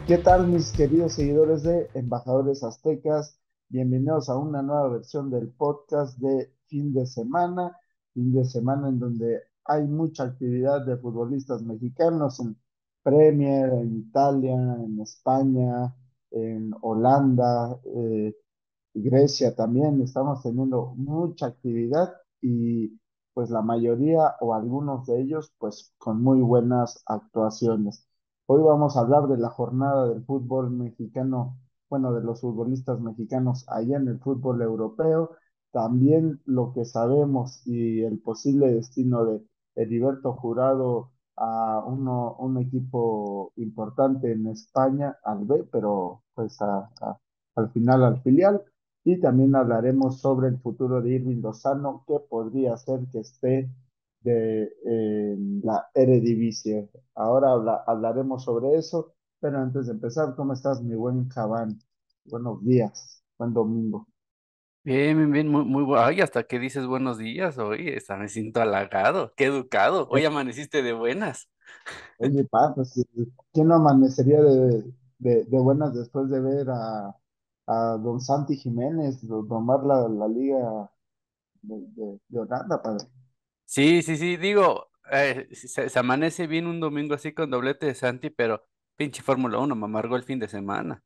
¿Qué tal, mis queridos seguidores de Embajadores Aztecas? Bienvenidos a una nueva versión del podcast de fin de semana en donde hay mucha actividad de futbolistas mexicanos en Premier, en Italia, en España, en Holanda, Grecia también. Estamos teniendo mucha actividad y pues la mayoría o algunos de ellos pues con muy buenas actuaciones. Hoy vamos a hablar de la jornada del fútbol mexicano, bueno, de los futbolistas mexicanos allá en el fútbol europeo, también lo que sabemos y el posible destino de Heriberto Jurado a un equipo importante en España, al B, pero pues al final al filial. Y también hablaremos sobre el futuro de Irving Lozano, que podría ser que esté en la Eredivisie. Ahora hablaremos sobre eso, pero antes de empezar, ¿cómo estás, mi buen Javán? Buenos días, buen domingo. Bien, bien, bien, muy bueno. Ay, hasta que dices buenos días, oye, hasta me siento halagado, qué educado. Hoy amaneciste de buenas. Oye, pa, pues, ¿quién no amanecería de buenas después de ver a don Santi Jiménez tomar la liga de Holanda, padre? Sí, sí, sí, digo, se amanece bien un domingo así con doblete de Santi, pero pinche Fórmula 1 me amargó el fin de semana.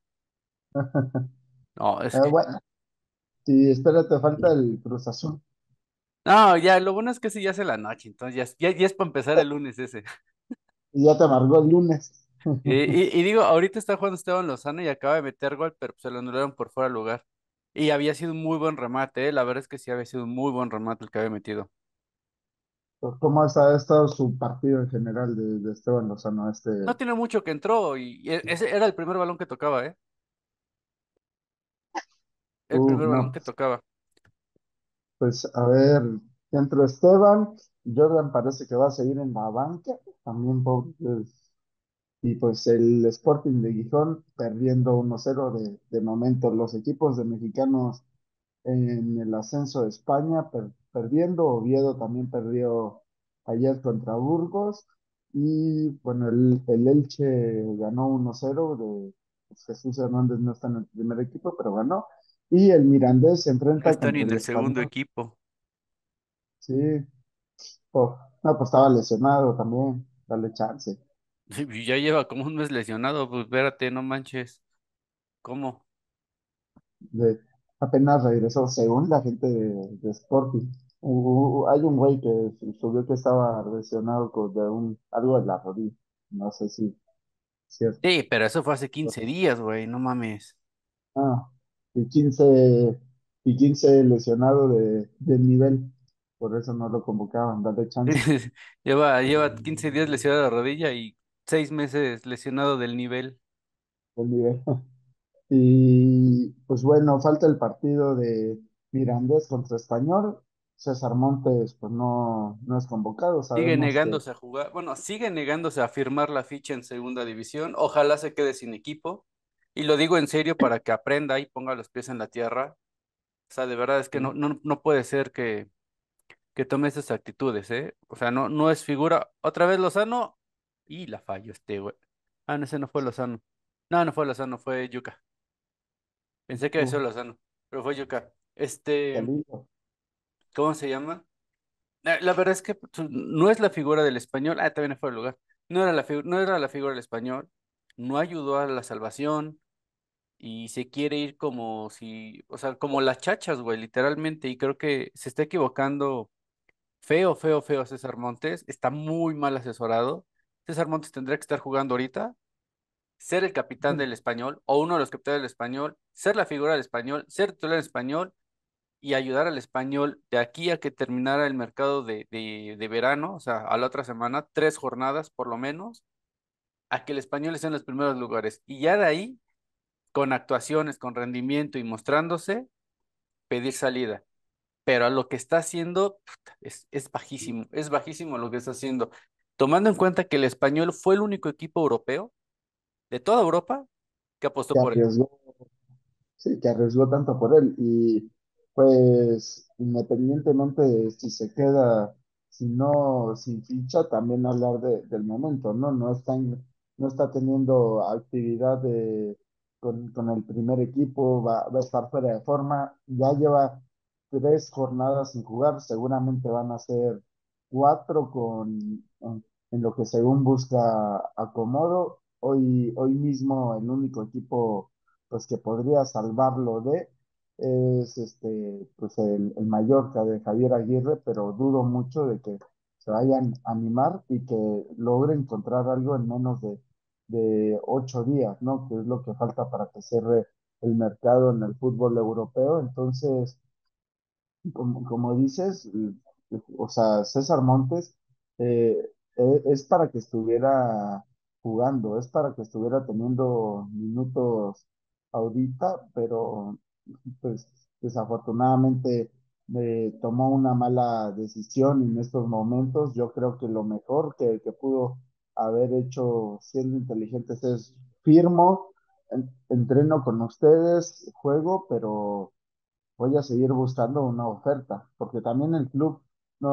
No, es que, Bueno, sí, espérate, falta el Cruz Azul. no, ya, lo bueno es que ese ya es en la noche, entonces ya es para empezar el lunes ese. Y ya te amargó el lunes. Y digo, ahorita está jugando Esteban Lozano y acaba de meter gol, pero se lo anularon por fuera de lugar. Y había sido un muy buen remate, la verdad es que sí había sido un muy buen remate el que había metido. Pues, ¿cómo ha estado su partido en general de Esteban Lozano? No tiene mucho que entró y ese era el primer balón que tocaba, ¿eh? El primer balón No, que tocaba. pues a ver, entró Esteban, Jordan parece que va a seguir en la banca, también pobre, y pues el Sporting de Gijón perdiendo 1-0 de momento. Los equipos de mexicanos en el ascenso de España perdiendo, Oviedo también perdió ayer contra Burgos, y bueno, el Elche ganó 1-0 pues, Jesús Hernández no está en el primer equipo, pero ganó, y el Mirandés se No enfrenta está ni contra en el el segundo Español. equipo. Sí, no, pues estaba lesionado también, dale chance. Y ya lleva como un mes lesionado, pues espérate, no manches. ¿Cómo? de, Apenas regresó, según la gente de Sporting. Hay un güey que subió que estaba lesionado de algo de la rodilla. No sé si es cierto. Sí, pero eso fue hace 15 días, güey, no mames. Ah, y 15 lesionado de nivel. Por eso no lo convocaban, dale chance Lleva 15 días lesionado de la rodilla y 6 meses lesionado del nivel. del nivel. Y pues bueno, falta el partido de Mirandés contra Español. César Montes, pues no es convocado. Sigue Sabemos que negándose a jugar, bueno, sigue negándose a firmar la ficha en segunda división. Ojalá se quede sin equipo. Y lo digo en serio para que aprenda y ponga los pies en la tierra. O sea, de verdad es que no puede ser que tome esas actitudes, ¿eh? O sea, no es figura. Otra vez Lozano y la fallo este, güey. Ah, no, ese no fue Lozano. No fue Lozano, fue Yuca. Pensé que había sido uh, Lozano, pero fue Yuca. Chalito. ¿Cómo se llama? La verdad es que pues, no es la figura del español. Ah, también fue el lugar. No era la figura del español. No ayudó a la salvación y se quiere ir como si, o sea, como las chachas, güey, literalmente. Y creo que se está equivocando. Feo, feo, feo César Montes. Está muy mal asesorado. César Montes tendría que estar jugando ahorita, ser el capitán del español o uno de los capitanes del español, ser la figura del español, ser titular del español y ayudar al español de aquí a que terminara el mercado de verano, o sea, a la otra semana, 3 jornadas por lo menos, a que el español esté en los primeros lugares. Y ya de ahí, con actuaciones, con rendimiento y mostrándose, pedir salida. Pero a lo que está haciendo puta, es bajísimo lo que está haciendo. Tomando en cuenta que el español fue el único equipo europeo de toda Europa que apostó Que por él. arriesgó, sí, que arriesgó tanto por él. Y pues, independientemente de si se queda, si no, sin ficha, también hablar del momento, ¿no? No están no está teniendo actividad con el primer equipo, va a estar fuera de forma, ya lleva 3 jornadas sin jugar, seguramente van a ser 4 en lo que según busca acomodo. Hoy mismo el único equipo pues que podría salvarlo es pues el Mallorca de Javier Aguirre, pero dudo mucho de que se vayan a animar y que logren encontrar algo en menos de 8 días, ¿no? Que es lo que falta para que cierre el mercado en el fútbol europeo. Entonces, como dices, o sea, César Montes es para que estuviera jugando, es para que estuviera teniendo minutos ahorita, pero pues desafortunadamente tomó una mala decisión en estos momentos. Yo creo que lo mejor que pudo haber hecho siendo inteligentes es firmo, entreno con ustedes, juego, pero voy a seguir buscando una oferta, porque también el club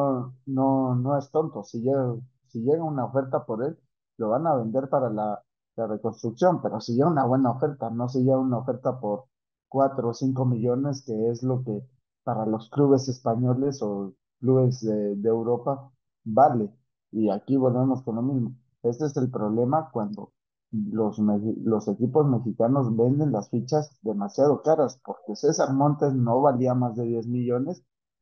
no es tonto. Si llega una oferta por él, lo van a vender para la reconstrucción, pero si llega una buena oferta, no si llega una oferta por 4 o 5 millones, que es lo que para los clubes españoles o clubes de Europa vale. Y aquí volvemos con lo mismo. Este es el problema cuando los equipos mexicanos venden las fichas demasiado caras, porque César Montes no valía más de 10 millones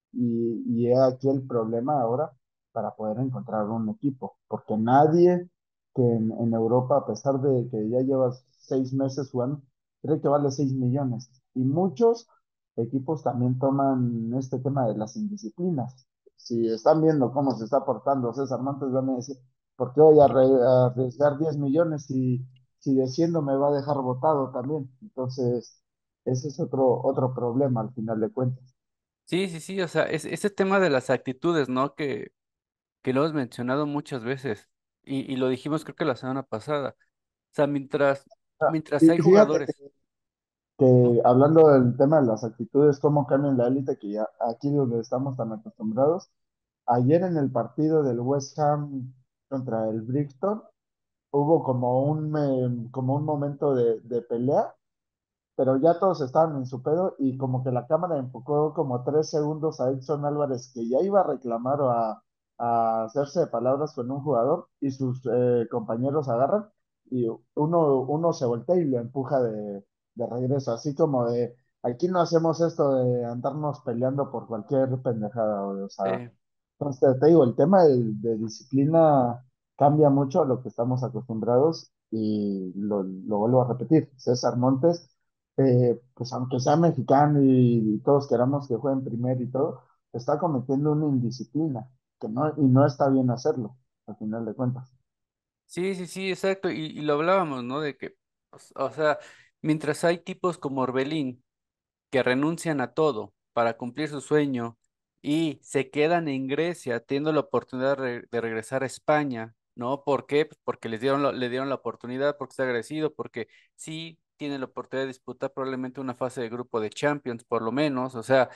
y he aquí el problema ahora para poder encontrar un equipo, porque nadie que en Europa, a pesar de que ya llevas 6 meses jugando, cree que vale 6 millones. Y muchos equipos también toman este tema de las indisciplinas. Si están viendo cómo se está portando César Montes, van a decir, ¿por qué voy a arriesgar 10 millones si desciendo me va a dejar botado también? Entonces, ese es otro problema al final de cuentas. Sí, sí, sí, o sea, ese tema de las actitudes, ¿no? Que lo hemos mencionado muchas veces y lo dijimos creo que la semana pasada. O sea, Ah, mientras hay y fíjate jugadores, ¿no? que hablando del tema de las actitudes, cómo cambian la élite, que ya aquí donde estamos tan acostumbrados, ayer en el partido del West Ham contra el Brixton, hubo como un momento de pelea, pero ya todos estaban en su pedo y como que la cámara enfocó como 3 segundos a Edson Álvarez que ya iba a reclamar o a hacerse de palabras con un jugador y sus compañeros agarran y uno se voltea y lo empuja de regreso, así como de, aquí no hacemos esto de andarnos peleando por cualquier pendejada, o sea, Eh, entonces, te digo, el tema de disciplina cambia mucho a lo que estamos acostumbrados y lo vuelvo a repetir. César Montes, pues aunque sea mexicano y todos queramos que juegue en primer y todo, está cometiendo una indisciplina y no está bien hacerlo, al final de cuentas. sí, sí, sí, exacto. Y lo hablábamos, ¿no? De que, o sea, mientras hay tipos como Orbelín que renuncian a todo para cumplir su sueño y se quedan en Grecia teniendo la oportunidad de regresar a España, ¿no? ¿Por qué? Pues porque le dieron la oportunidad, porque está agradecido, porque sí tiene la oportunidad de disputar probablemente una fase de grupo de Champions, por lo menos, o sea.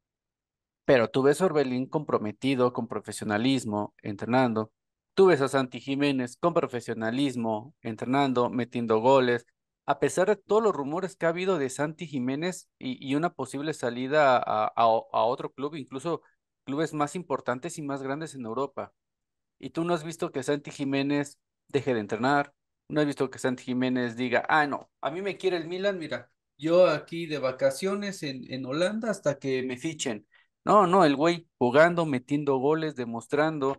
Pero tú ves a Orbelín comprometido, con profesionalismo, entrenando. Tú ves a Santi Jiménez con profesionalismo, entrenando, metiendo goles. A pesar de todos los rumores que ha habido de Santi Jiménez y una posible salida a otro club, incluso clubes más importantes y más grandes en Europa. Y tú no has visto que Santi Jiménez deje de entrenar, no has visto que Santi Jiménez diga, ah, no, a mí me quiere el Milan, mira, yo aquí de vacaciones en Holanda hasta que me fichen. No, no, el güey jugando, metiendo goles, demostrando,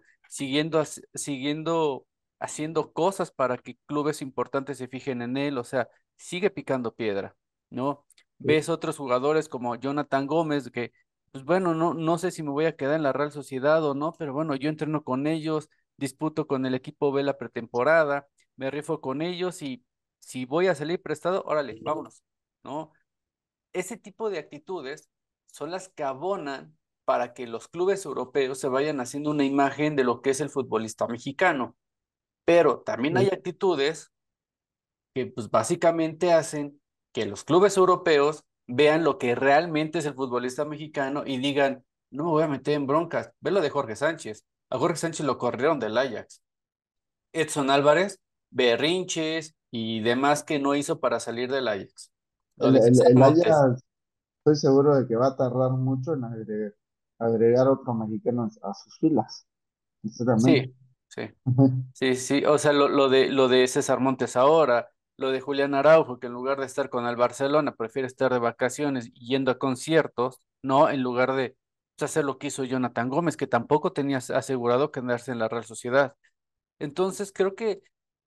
siguiendo haciendo cosas para que clubes importantes se fijen en él, o sea, sigue picando piedra, ¿no? Ves otros jugadores como Jonathan Gómez, que pues bueno, no sé si me voy a quedar en la Real Sociedad o no, pero bueno, yo entreno con ellos, disputo con el equipo B la pretemporada, me rifo con ellos y si voy a salir prestado, órale, vámonos, ¿no? Ese tipo de actitudes son las que abonan para que los clubes europeos se vayan haciendo una imagen de lo que es el futbolista mexicano. Pero también hay actitudes que pues básicamente hacen que los clubes europeos vean lo que realmente es el futbolista mexicano y digan, no me voy a meter en broncas. Ve lo de Jorge Sánchez. A Jorge Sánchez lo corrieron del Ajax. Edson Álvarez berrinches y demás que no hizo para salir del Ajax. Lo El, de el, César el Montes. Ajax, estoy seguro de que va a tardar mucho en agregar otro mexicano a sus filas, sinceramente. Sí, sí. Sí, sí, o sea, lo de César Montes ahora, lo de Julián Araujo, que en lugar de estar con el Barcelona, prefiere estar de vacaciones y yendo a conciertos, ¿no? En lugar de pues, hacer lo que hizo Jonathan Gómez, que tampoco tenía asegurado quedarse en la Real Sociedad. Entonces, creo que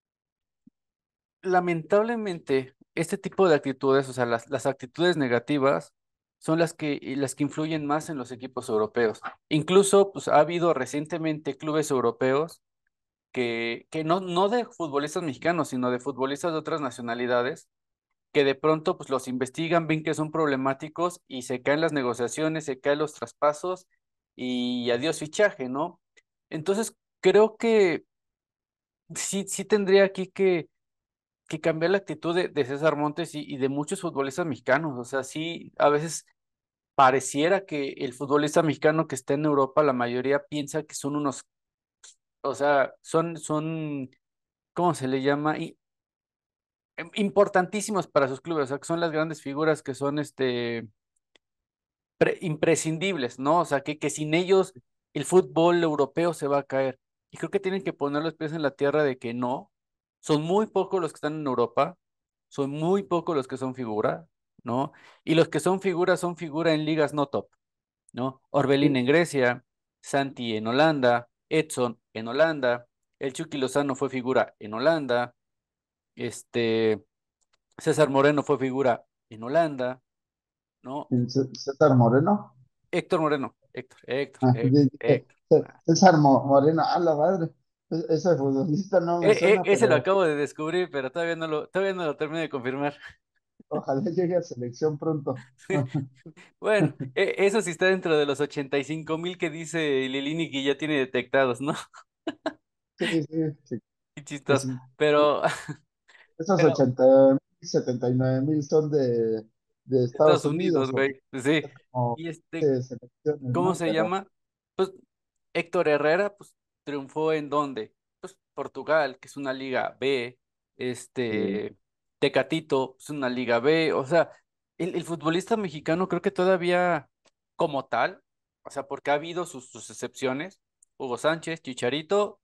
lamentablemente este tipo de actitudes, o sea, las actitudes negativas, son las que influyen más en los equipos europeos. Incluso, pues, ha habido recientemente clubes europeos que no de futbolistas mexicanos, sino de futbolistas de otras nacionalidades, que de pronto pues los investigan, ven que son problemáticos y se caen las negociaciones, se caen los traspasos y adiós fichaje, ¿no? Entonces, creo que sí tendría aquí que cambiar la actitud de César Montes y de muchos futbolistas mexicanos. O sea, sí, a veces pareciera que el futbolista mexicano que está en Europa, la mayoría piensa que son unos, o sea, son ¿cómo se le llama? Importantísimos para sus clubes, o sea, que son las grandes figuras que son imprescindibles, ¿no? O sea, que sin ellos el fútbol europeo se va a caer. Y creo que tienen que poner los pies en la tierra de que no, son muy pocos los que están en Europa, son muy pocos los que son figura, ¿no? Y los que son figura en ligas no top, ¿no? Orbelín Sí, en Grecia, Santi en Holanda, Edson en Holanda, el Chucky Lozano fue figura en Holanda, este. César Moreno fue figura en Holanda, ¿no? César Moreno. Héctor Moreno, Ah, dije, Héctor. César Moreno, a la madre. Ese futbolista no me suena, Ese lo pero acabo de descubrir, pero todavía no lo termino de confirmar. ojalá llegue a selección pronto. Bueno, eso sí está dentro de los 85,000 que dice Lilini que ya tiene detectados, ¿no? Sí, sí, sí. Qué Pues, chistoso. Pero, esos pero 80.000, 79.000 son de Estados Estados Unidos, Unidos, o güey, pues sí. como Y selecciones, ¿cómo ¿no? se Pero llama? Pues Héctor Herrera, pues triunfó en dónde? Pues Portugal, que es una liga B, sí, Tecatito, es una liga B, o sea, el futbolista mexicano creo que todavía como tal, o sea, porque ha habido sus excepciones, Hugo Sánchez, Chicharito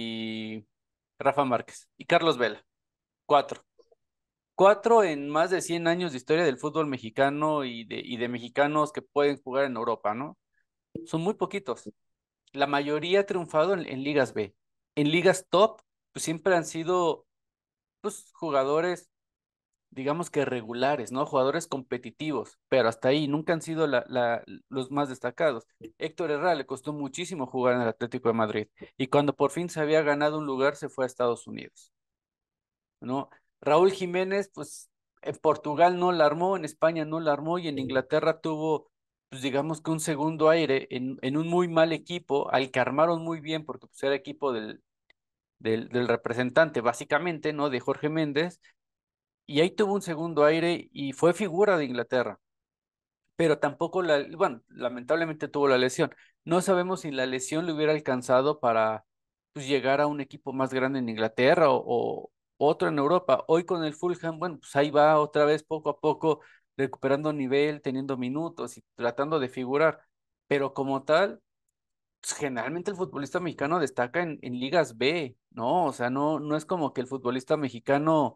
y Rafa Márquez y Carlos Vela, cuatro. Cuatro en más de 100 años de historia del fútbol mexicano y de mexicanos que pueden jugar en Europa, ¿no? Son muy poquitos. La mayoría ha triunfado en ligas B. En ligas top, pues siempre han sido pues, jugadores, digamos que regulares, ¿no? Jugadores competitivos, pero hasta ahí nunca han sido los más destacados. Héctor Herrera le costó muchísimo jugar en el Atlético de Madrid y cuando por fin se había ganado un lugar se fue a Estados Unidos, ¿no? Raúl Jiménez, pues en Portugal no la armó, en España no la armó y en Inglaterra tuvo, pues digamos que un segundo aire en un muy mal equipo, al que armaron muy bien porque pues, era equipo del representante, básicamente, ¿no? De Jorge Méndez, y ahí tuvo un segundo aire y fue figura de Inglaterra, pero tampoco bueno, lamentablemente tuvo la lesión. No sabemos si la lesión le hubiera alcanzado para pues, llegar a un equipo más grande en Inglaterra o otro en Europa. Hoy con el Fulham, bueno, pues ahí va otra vez poco a poco recuperando nivel, teniendo minutos y tratando de figurar, pero como tal, pues, generalmente el futbolista mexicano destaca en ligas B, ¿no? O sea, no es como que el futbolista mexicano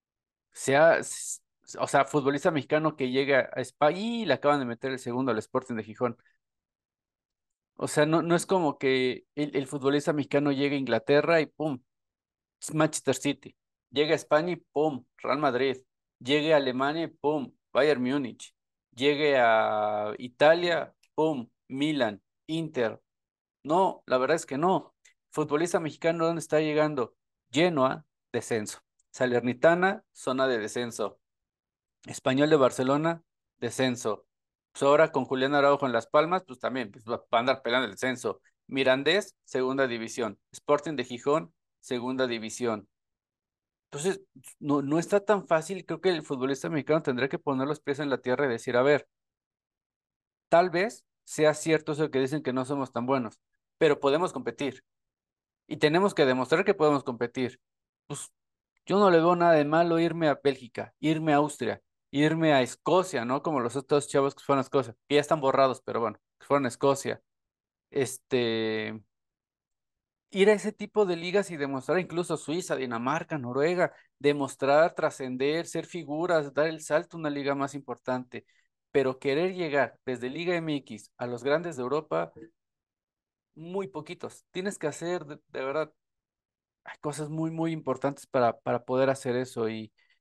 o sea, futbolista mexicano que llega a España y le acaban de meter el segundo al Sporting de Gijón. O sea, no es como que el futbolista mexicano llegue a Inglaterra y ¡pum! Es Manchester City. Llega a España y ¡pum! Real Madrid. Llegue a Alemania y ¡pum! Bayern Múnich. Llegue a Italia, ¡pum! Milan, Inter. No, la verdad es que no. Futbolista mexicano, ¿dónde está llegando? Genoa, descenso. Salernitana, zona de descenso. Español de Barcelona, descenso. Pues ahora con Julián Araujo en Las Palmas, pues también pues, va a andar peleando el descenso. Mirandés, segunda división. Sporting de Gijón, segunda división. Entonces, no está tan fácil. Creo que el futbolista mexicano tendrá que poner los pies en la tierra y decir, a ver, tal vez sea cierto eso que dicen que no somos tan buenos, pero podemos competir y tenemos que demostrar que podemos competir. Pues Yo no le veo nada de malo irme a Bélgica, irme a Austria, irme a Escocia, ¿no? Como los otros chavos que fueron a Escocia, que ya están borrados, pero bueno, que fueron a Escocia. Este, Ir a ese tipo de ligas y demostrar incluso Suiza, Dinamarca, Noruega, demostrar, trascender, ser figuras, dar el salto a una liga más importante. Pero querer llegar desde Liga MX a los grandes de Europa, muy poquitos. Tienes que hacer, de verdad, hay cosas muy, muy importantes para poder hacer eso.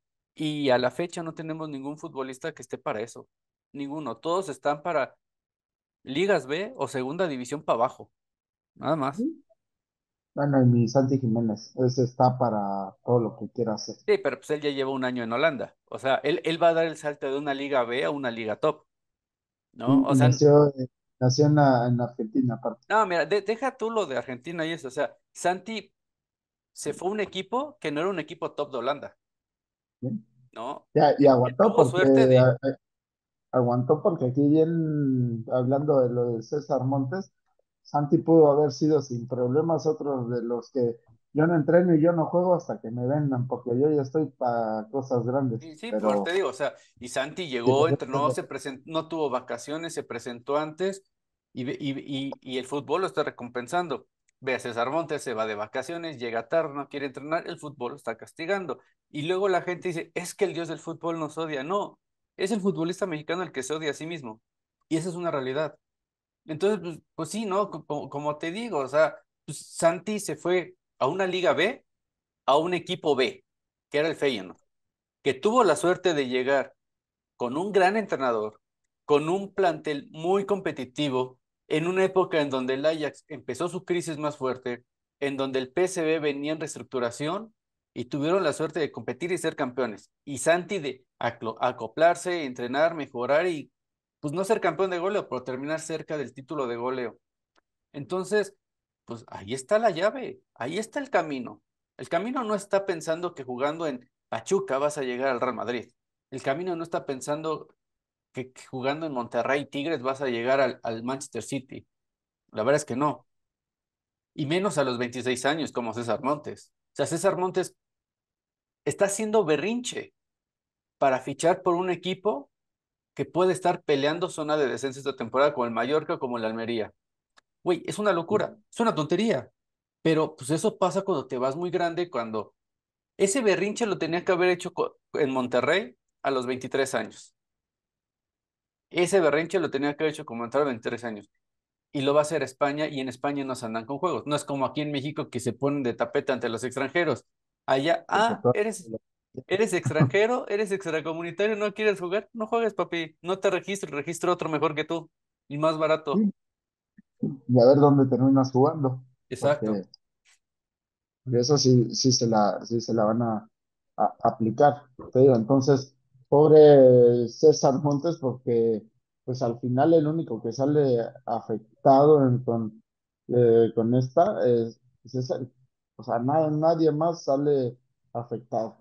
Y a la fecha no tenemos ningún futbolista que esté para eso. Ninguno. Todos están para Ligas B o Segunda División para abajo. Nada más. Bueno, y mi Santi Jiménez, ese está para todo lo que quiera hacer. Sí, pero pues él ya lleva un año en Holanda. O sea, él va a dar el salto de una liga B a una liga top, ¿no? O Y sea, nació en Argentina, aparte. no, mira, deja tú lo de Argentina y eso. O sea, Santi se fue a un equipo que no era un equipo top de Holanda, ¿Sí? ¿no? Y Él aguantó tuvo porque suerte de... aguantó porque aquí bien, hablando de lo de César Montes, Santi pudo haber sido sin problemas otros de los que yo no entreno y yo no juego hasta que me vendan, porque yo ya estoy para cosas grandes, Sí, sí, por te pero digo, o sea, y Santi llegó, diferente entrenó, se presentó, no tuvo vacaciones, se presentó antes y el fútbol lo está recompensando. Ve a César Montes, se va de vacaciones, llega tarde, no quiere entrenar, el fútbol lo está castigando. Y luego la gente dice, es que el dios del fútbol nos odia. No, es el futbolista mexicano el que se odia a sí mismo. Y esa es una realidad. Entonces, pues sí, ¿no? Como te digo, o sea, pues Santi se fue a una Liga B, a un equipo B, que era el Feyenoord, que tuvo la suerte de llegar con un gran entrenador, con un plantel muy competitivo, en una época en donde el Ajax empezó su crisis más fuerte, en donde el PSV venía en reestructuración y tuvieron la suerte de competir y ser campeones. Y Santi de acoplarse, entrenar, mejorar y pues no ser campeón de goleo, pero terminar cerca del título de goleo. Entonces, pues ahí está la llave, ahí está el camino. El camino no está pensando que jugando en Pachuca vas a llegar al Real Madrid. El camino no está pensando que jugando en Monterrey Tigres vas a llegar al Manchester City. La verdad es que no. Y menos a los 26 años como César Montes. O sea, César Montes está haciendo berrinche para fichar por un equipo que puede estar peleando zona de descenso esta temporada como el Mallorca o como el Almería. Güey, es una locura, es una tontería. Pero pues eso pasa cuando te vas muy grande, cuando ese berrinche lo tenía que haber hecho en Monterrey a los 23 años. Ese berrinche lo tenía que haber hecho como entrar a 23 años. Y lo va a hacer España y en España no se andan con juegos. No es como aquí en México que se ponen de tapete ante los extranjeros. Allá, porque eres extranjero, eres extracomunitario, no quieres jugar, no juegues, papi. No te registro, registro otro mejor que tú y más barato. sí, y a ver dónde terminas jugando, Exacto. porque y eso sí, sí se la van a aplicar. Te digo, entonces, pobre César Montes, porque pues al final el único que sale afectado con esta es él. O sea, nadie más sale afectado.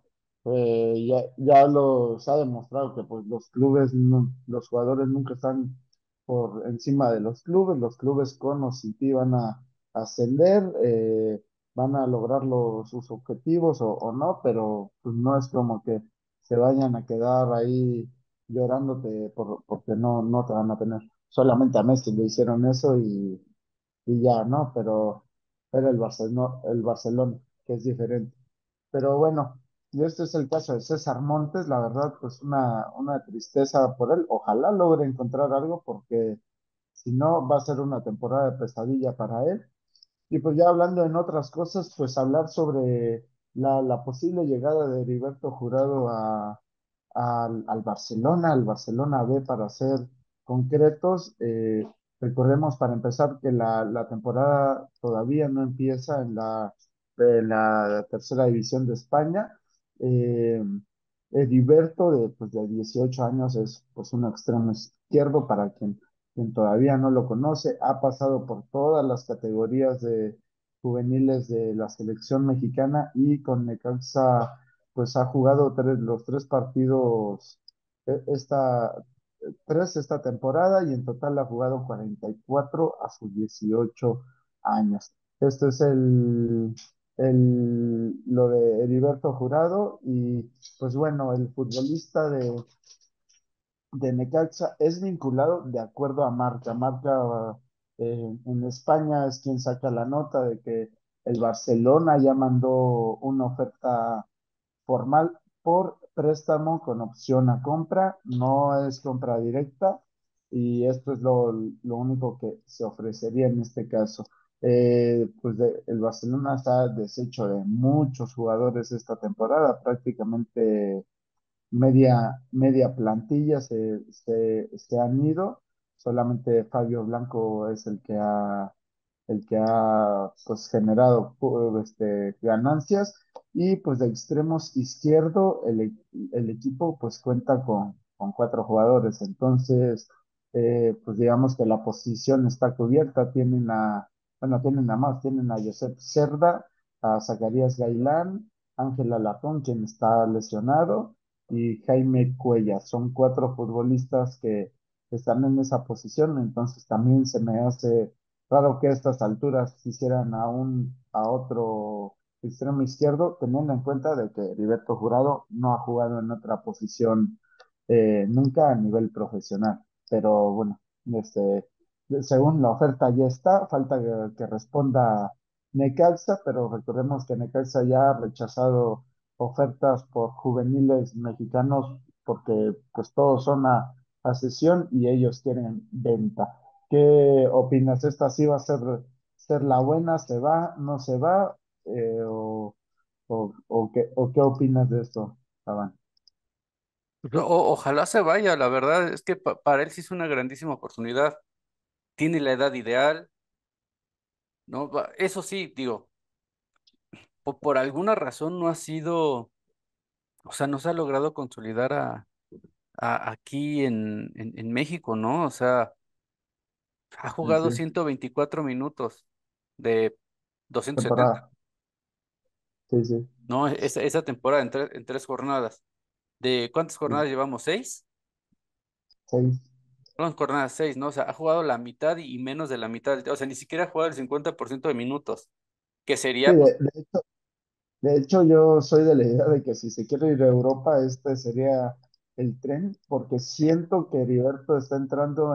Ya se ha demostrado que pues los clubes, los jugadores nunca están por encima de los clubes con o sin ti van a ascender. Van a lograr sus objetivos o no, pero pues no es como que se vayan a quedar ahí llorándote porque no te van a tener. Solamente a Messi le hicieron eso y ya, ¿no? Pero el Barcelona, que es diferente. Pero bueno, y este es el caso de César Montes, la verdad, pues una tristeza por él. Ojalá logre encontrar algo porque si no va a ser una temporada de pesadilla para él. Y pues ya hablando en otras cosas, pues hablar sobre la posible llegada de Heriberto Jurado al Barcelona B para ser concretos. Recordemos para empezar que la temporada todavía no empieza en la tercera división de España. Eh, Heriberto, de 18 años, es pues un extremo izquierdo para quien todavía no lo conoce. Ha pasado por todas las categorías de juveniles de la selección mexicana y con Necaxa pues ha jugado los tres partidos, esta, tres esta temporada y en total ha jugado 44 a sus 18 años. Este es lo de Heriberto Jurado y pues bueno, el futbolista de Necaxa es vinculado de acuerdo a Marca. Marca en España es quien saca la nota de que el Barcelona ya mandó una oferta formal por préstamo con opción a compra, no es compra directa y esto es lo único que se ofrecería en este caso. El Barcelona está deshecho de muchos jugadores esta temporada, prácticamente media plantilla se han ido, solamente Fabio Blanco es el que ha pues generado ganancias y pues de extremos izquierdo el equipo pues cuenta con cuatro jugadores, entonces pues digamos que la posición está cubierta, tienen a más, tienen a Josep Cerda, a Zacarías Gailán, Ángel Alarcón, quien está lesionado, y Jaime Cuellar. Son cuatro futbolistas que están en esa posición, entonces también se me hace raro que a estas alturas quisieran a otro extremo izquierdo, teniendo en cuenta de que Heriberto Jurado no ha jugado en otra posición nunca a nivel profesional. Pero bueno, según la oferta ya está, falta que responda Necaxa, pero recordemos que Necaxa ya ha rechazado ofertas por juveniles mexicanos porque pues todos son a sesión y ellos quieren venta. ¿Qué opinas? ¿Esta sí va a ser la buena? ¿Se va? ¿No se va? ¿O qué opinas de esto, Iván? Ojalá se vaya, la verdad es que para él sí es una grandísima oportunidad. Tiene la edad ideal, ¿no? Eso sí, digo, por alguna razón no ha sido, o sea, no se ha logrado consolidar aquí en México, ¿no? O sea, ha Sí, jugado sí, 124 minutos de 270, temporada. Sí, sí, ¿no? Esa temporada en tres jornadas. ¿De cuántas sí, jornadas llevamos? ¿Seis? 6. No, jornadas seis, ¿no? O sea, ha jugado la mitad y menos de la mitad. O sea, ni siquiera ha jugado el 50% de minutos, que Sí, sería, pues, de hecho, yo soy de la idea de que si se quiere ir a Europa, este sería el tren, porque siento que Heriberto está entrando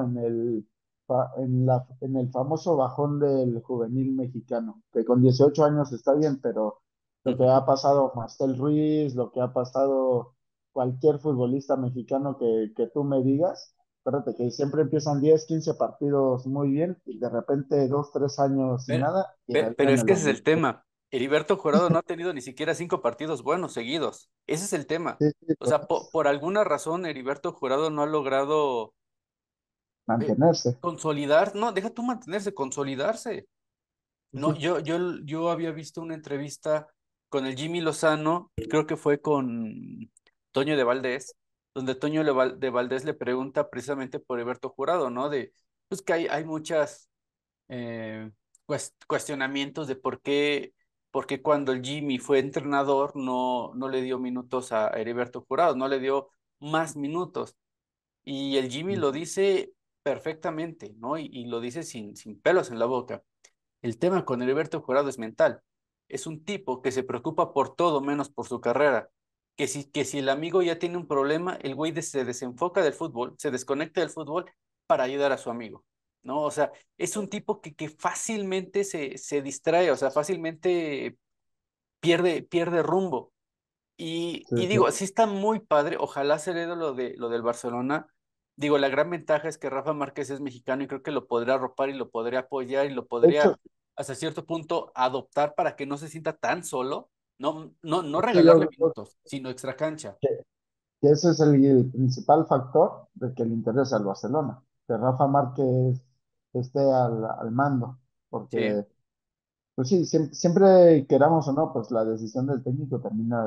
en el famoso bajón del juvenil mexicano, que con 18 años está bien, pero lo que ujú. ha pasado Marcel Ruiz, lo que ha pasado cualquier futbolista mexicano que tú me digas, espérate, que siempre empiezan 10 15 partidos muy bien, y de repente 2 3 años sin Pero, nada y pero regresan es a que lo ese es el mismo. tema. Heriberto Jurado no ha tenido ni siquiera 5 partidos buenos seguidos. Ese es el tema. Sí, sí, O sea, por alguna razón, Heriberto Jurado no ha logrado eh, mantenerse. consolidar, no, deja tú mantenerse, consolidarse. Sí, No, sí, yo había visto una entrevista con el Jimmy Lozano, creo que fue con Toño de Valdés, donde de Valdés le pregunta precisamente por Heriberto Jurado, ¿no? Pues que hay muchas eh, cuestionamientos de por qué cuando el Jimmy fue entrenador no le dio minutos a Heriberto Jurado, no le dio más minutos. Y el Jimmy lo dice perfectamente, ¿no? Y lo dice sin pelos en la boca. El tema con Heriberto Jurado es mental. Es un tipo que se preocupa por todo menos por su carrera. Que si el amigo ya tiene un problema, el güey se desenfoca del fútbol, se desconecta del fútbol para ayudar a su amigo, ¿no? O sea, es un tipo que fácilmente se distrae, o sea, fácilmente pierde rumbo. sí, Y sí. digo, sí está muy padre, ojalá se le dé lo del Barcelona. Digo, la gran ventaja es que Rafa Márquez es mexicano y creo que lo podría arropar y lo podría apoyar y lo De hecho, podría hasta cierto punto adoptar para que no se sienta tan solo, no de hecho, yo regalarle creo minutos, sino extra cancha. que ese es el principal factor de que le interesa al Barcelona, que Rafa Márquez esté al mando, Sí, porque, pues sí, siempre, queramos o no, pues la decisión del técnico termina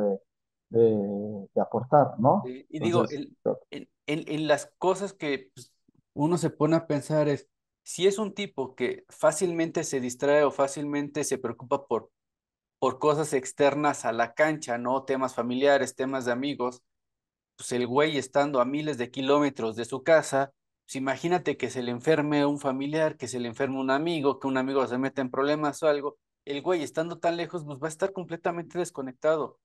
de aportar, ¿no? sí. Y digo, Entonces, en las cosas que pues, uno se pone a pensar es, si es un tipo que fácilmente se distrae o fácilmente se preocupa por cosas externas a la cancha, ¿no? Temas familiares, temas de amigos, pues el güey estando a miles de kilómetros de su casa, pues imagínate que se le enferme un familiar, que se le enferme un amigo, que un amigo se meta en problemas o algo, el güey estando tan lejos, pues va a estar completamente desconectado.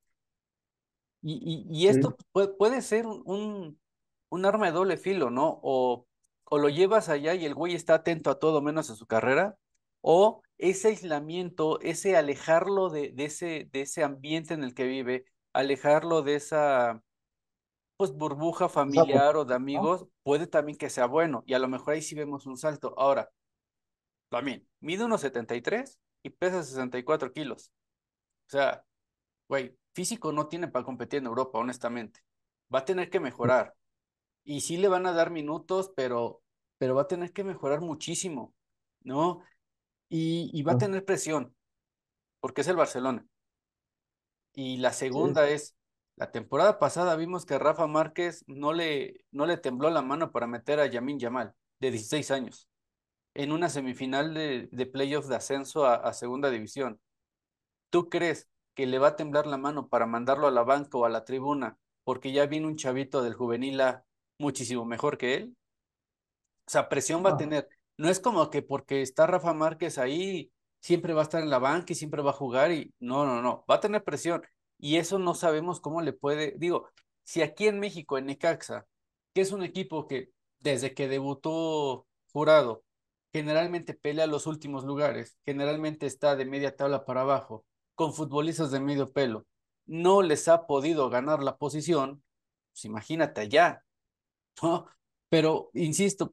Y Sí, esto puede ser un arma de doble filo, ¿no? O lo llevas allá y el güey está atento a todo menos a su carrera, o ese aislamiento, ese alejarlo de ese ambiente en el que vive, alejarlo de esa, pues, burbuja esa familiar o de burbuja, ¿no? amigos, puede también que sea bueno, y a lo mejor ahí sí vemos un salto. Ahora, también, mide 1,73 y pesa 64 kilos. O sea, güey, físico no tiene para competir en Europa, honestamente. Va a tener que mejorar. Y sí le van a dar minutos, pero va a tener que mejorar muchísimo, ¿no? Y va a No, tener presión, porque es el Barcelona. Y la sí, segunda es, la temporada pasada vimos que Rafa Márquez no le tembló la mano para meter a Yamin Yamal, de 16 años, en una semifinal de playoffs de ascenso a segunda división. ¿Tú crees que le va a temblar la mano para mandarlo a la banca o a la tribuna porque ya viene un chavito del juvenil A muchísimo mejor que él? O sea, presión va a no. tener. No es como que porque está Rafa Márquez ahí, siempre va a estar en la banca y siempre va a jugar y no, no, no, va a tener presión. Y eso no sabemos cómo le puede, digo, si aquí en México, en Necaxa, que es un equipo que desde que debutó Jurado, generalmente pelea los últimos lugares, generalmente está de media tabla para abajo, con futbolistas de medio pelo, no les ha podido ganar la posición, pues imagínate allá, ¿no? Pero, insisto,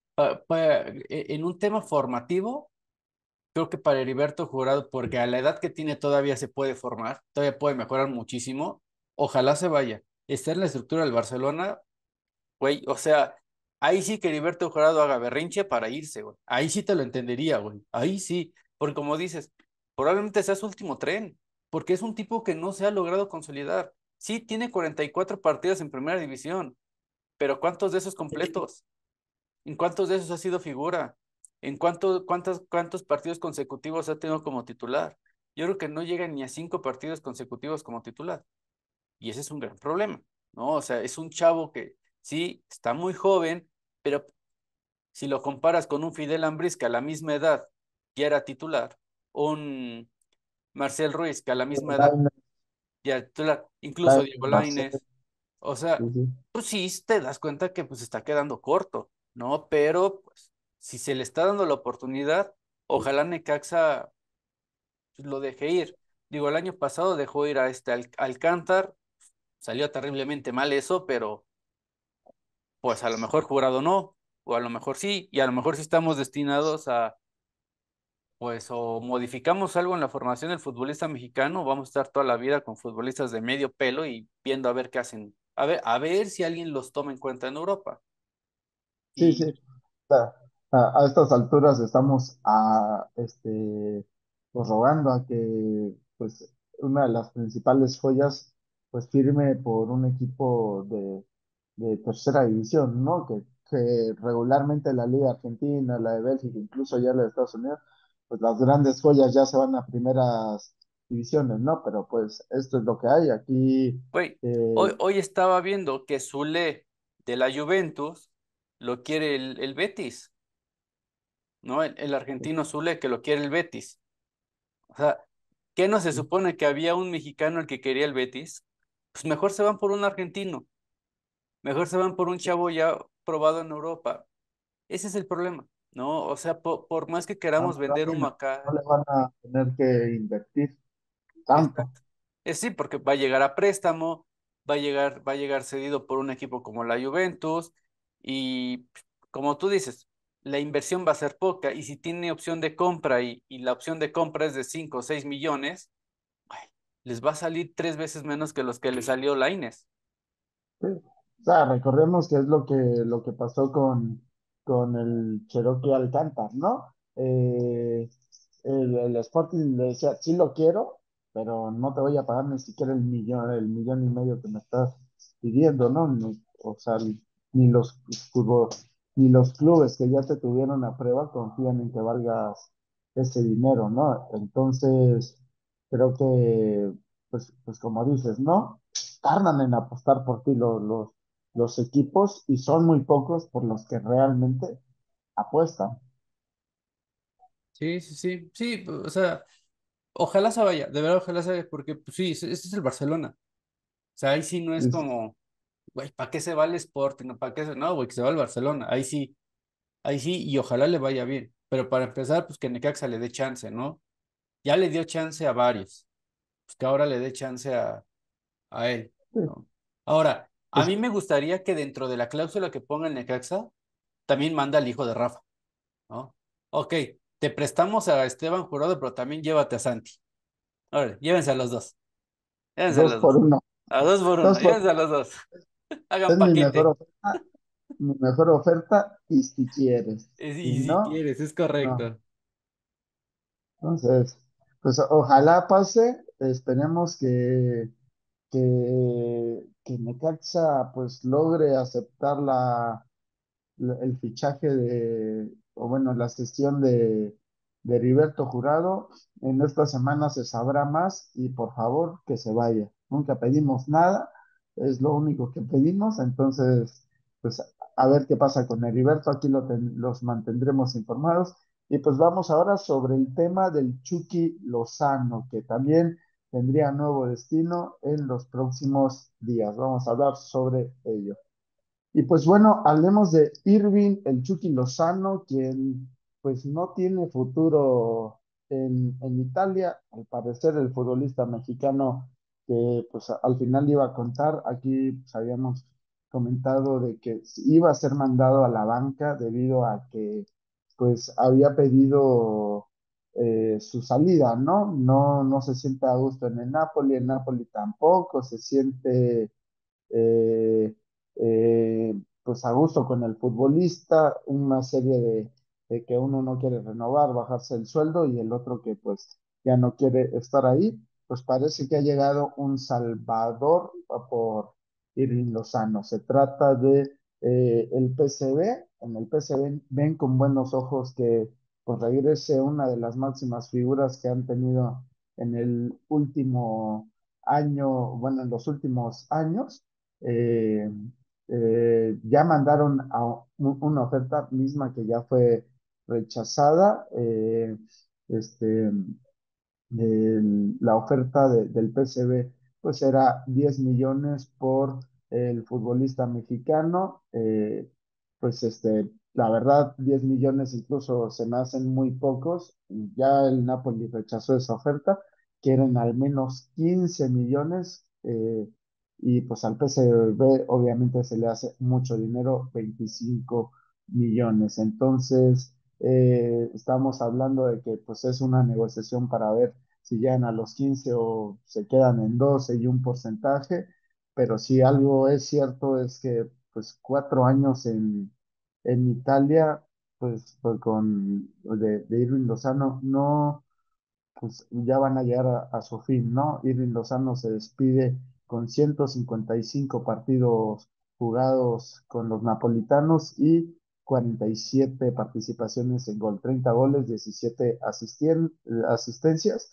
en un tema formativo, creo que para Heriberto Jurado, porque a la edad que tiene todavía se puede formar, todavía puede mejorar muchísimo, ojalá se vaya. Está en la estructura del Barcelona, güey, o sea, ahí sí que Heriberto Jurado haga berrinche para irse, güey. Ahí sí te lo entendería, güey. Ahí sí, porque como dices, probablemente sea su último tren, porque es un tipo que no se ha logrado consolidar. Sí, tiene 44 partidos en primera división, pero ¿cuántos de esos completos? ¿En cuántos de esos ha sido figura? ¿En cuántos partidos consecutivos ha tenido como titular? Yo creo que no llega ni a 5 partidos consecutivos como titular. Y ese es un gran problema, ¿no? O sea, es un chavo que sí, está muy joven, pero si lo comparas con un Fidel Ambriz que a la misma edad ya era titular, un Marcel Ruiz que a la misma edad Lainez, ya era titular, incluso Lainez, Diego Marcelo, Lainez, o sea, sí, sí. pues sí te das cuenta que pues está quedando corto, ¿no? Pero pues si se le está dando la oportunidad, ojalá Necaxa pues, lo deje ir. Digo, el año pasado dejó ir a este Alcántar, salió terriblemente mal eso, pero pues a lo mejor jurado no, o a lo mejor sí, y a lo mejor sí estamos destinados a, pues, o modificamos algo en la formación del futbolista mexicano, o vamos a estar toda la vida con futbolistas de medio pelo y viendo a ver qué hacen, a ver si alguien los toma en cuenta en Europa. Sí, sí. Y, A estas alturas estamos pues, rogando a que pues, una de las principales joyas pues, firme por un equipo de tercera división, ¿no? Que regularmente la Liga Argentina, la de Bélgica, incluso ya la de Estados Unidos, pues las grandes joyas ya se van a primeras divisiones, ¿no? Pero pues esto es lo que hay. Aquí güey, eh, hoy estaba viendo que Zule de la Juventus lo quiere el Betis, ¿no? El argentino Zule que lo quiere el Betis. O sea, ¿qué no se supone que había un mexicano el que quería el Betis? Pues mejor se van por un argentino, mejor se van por un chavo ya probado en Europa. Ese es el problema, ¿no? O sea, por más que queramos vender también humo no acá, le van a tener que invertir tanto. exacto. Sí, porque va a llegar a préstamo, va a llegar cedido por un equipo como la Juventus, y como tú dices, la inversión va a ser poca, y si tiene opción de compra y la opción de compra es de 5 o 6 millones, ay, les va a salir 3 veces menos que los que le salió Lainez. Sí. O sea, recordemos que es lo que pasó con el Cherokee Alcántar, ¿no? El Sporting le decía, sí lo quiero, pero no te voy a pagar ni siquiera el millón y medio que me estás pidiendo, ¿no? O sea, ni los, ni los clubes que ya te tuvieron a prueba confían en que valgas ese dinero, ¿no? Entonces, creo que, pues como dices, ¿no? Tardan en apostar por ti los equipos y son muy pocos por los que realmente apuestan. Sí, sí, sí, sí, o sea. ojalá se vaya, de verdad, ojalá se vaya, porque pues, sí, ese es el Barcelona. O sea, ahí sí no es Es- como, güey, ¿para qué se va el Sporting? ¿No? ¿Para qué se... No, güey, que se va al Barcelona. Ahí sí, y ojalá le vaya bien. Pero para empezar, pues que Necaxa le dé chance, ¿no? Ya le dio chance a varios, pues que ahora le dé chance a él, sí, ¿no? Ahora, a pues, mí me gustaría que dentro de la cláusula que ponga el Necaxa, también manda al hijo de Rafa, ¿no? Ok, te prestamos a Esteban Jurado, pero también llévate a Santi. Ahora, llévense a los dos, llévense a dos los por dos. uno. A dos por uno, Dos por llévense a los dos. Hagan es paquete. mi mejor oferta, y si quieres. Si Y si no, quieres, es no. correcto. Entonces, pues ojalá pase, esperemos que Necaxa pues logre aceptar el fichaje o bueno, la gestión de Heriberto Jurado. En esta semana se sabrá más y por favor que se vaya. Nunca pedimos nada, es lo único que pedimos, entonces pues a ver qué pasa con Heriberto, aquí los mantendremos informados. Y pues vamos ahora sobre el tema del Chucky Lozano, que también tendría nuevo destino en los próximos días. Vamos a hablar sobre ello. Y pues bueno, hablemos de Irving, el Chucky Lozano, quien pues no tiene futuro en Italia. Al parecer el futbolista mexicano que pues al final iba a contar, aquí pues, habíamos comentado de que iba a ser mandado a la banca debido a que pues había pedido su salida, ¿no? No se siente a gusto en el Napoli tampoco se siente eh, pues a gusto con el futbolista, una serie de que uno no quiere renovar, bajarse el sueldo y el otro que pues ya no quiere estar ahí, pues parece que ha llegado un salvador por Irving Lozano. Se trata de el PSV, en el PSV ven con buenos ojos que pues regrese una de las máximas figuras que han tenido en el último año, bueno, en los últimos años. eh, ya mandaron una oferta misma que ya fue rechazada. Este, la oferta del PSV pues era 10 millones por el futbolista mexicano. Pues la verdad, 10 millones incluso se me hacen muy pocos. Ya el Napoli rechazó esa oferta, quieren al menos 15 millones. Y pues al PSV obviamente se le hace mucho dinero, 25 millones. Entonces, estamos hablando de que pues es una negociación para ver si llegan a los 15 o se quedan en 12 y un porcentaje, pero si algo es cierto es que pues 4 años en Italia, pues de Irving Lozano, no, pues ya van a llegar a su fin, ¿no? Irving Lozano se despide con 155 partidos jugados con los napolitanos y 47 participaciones en gol, 30 goles, 17 asistencias,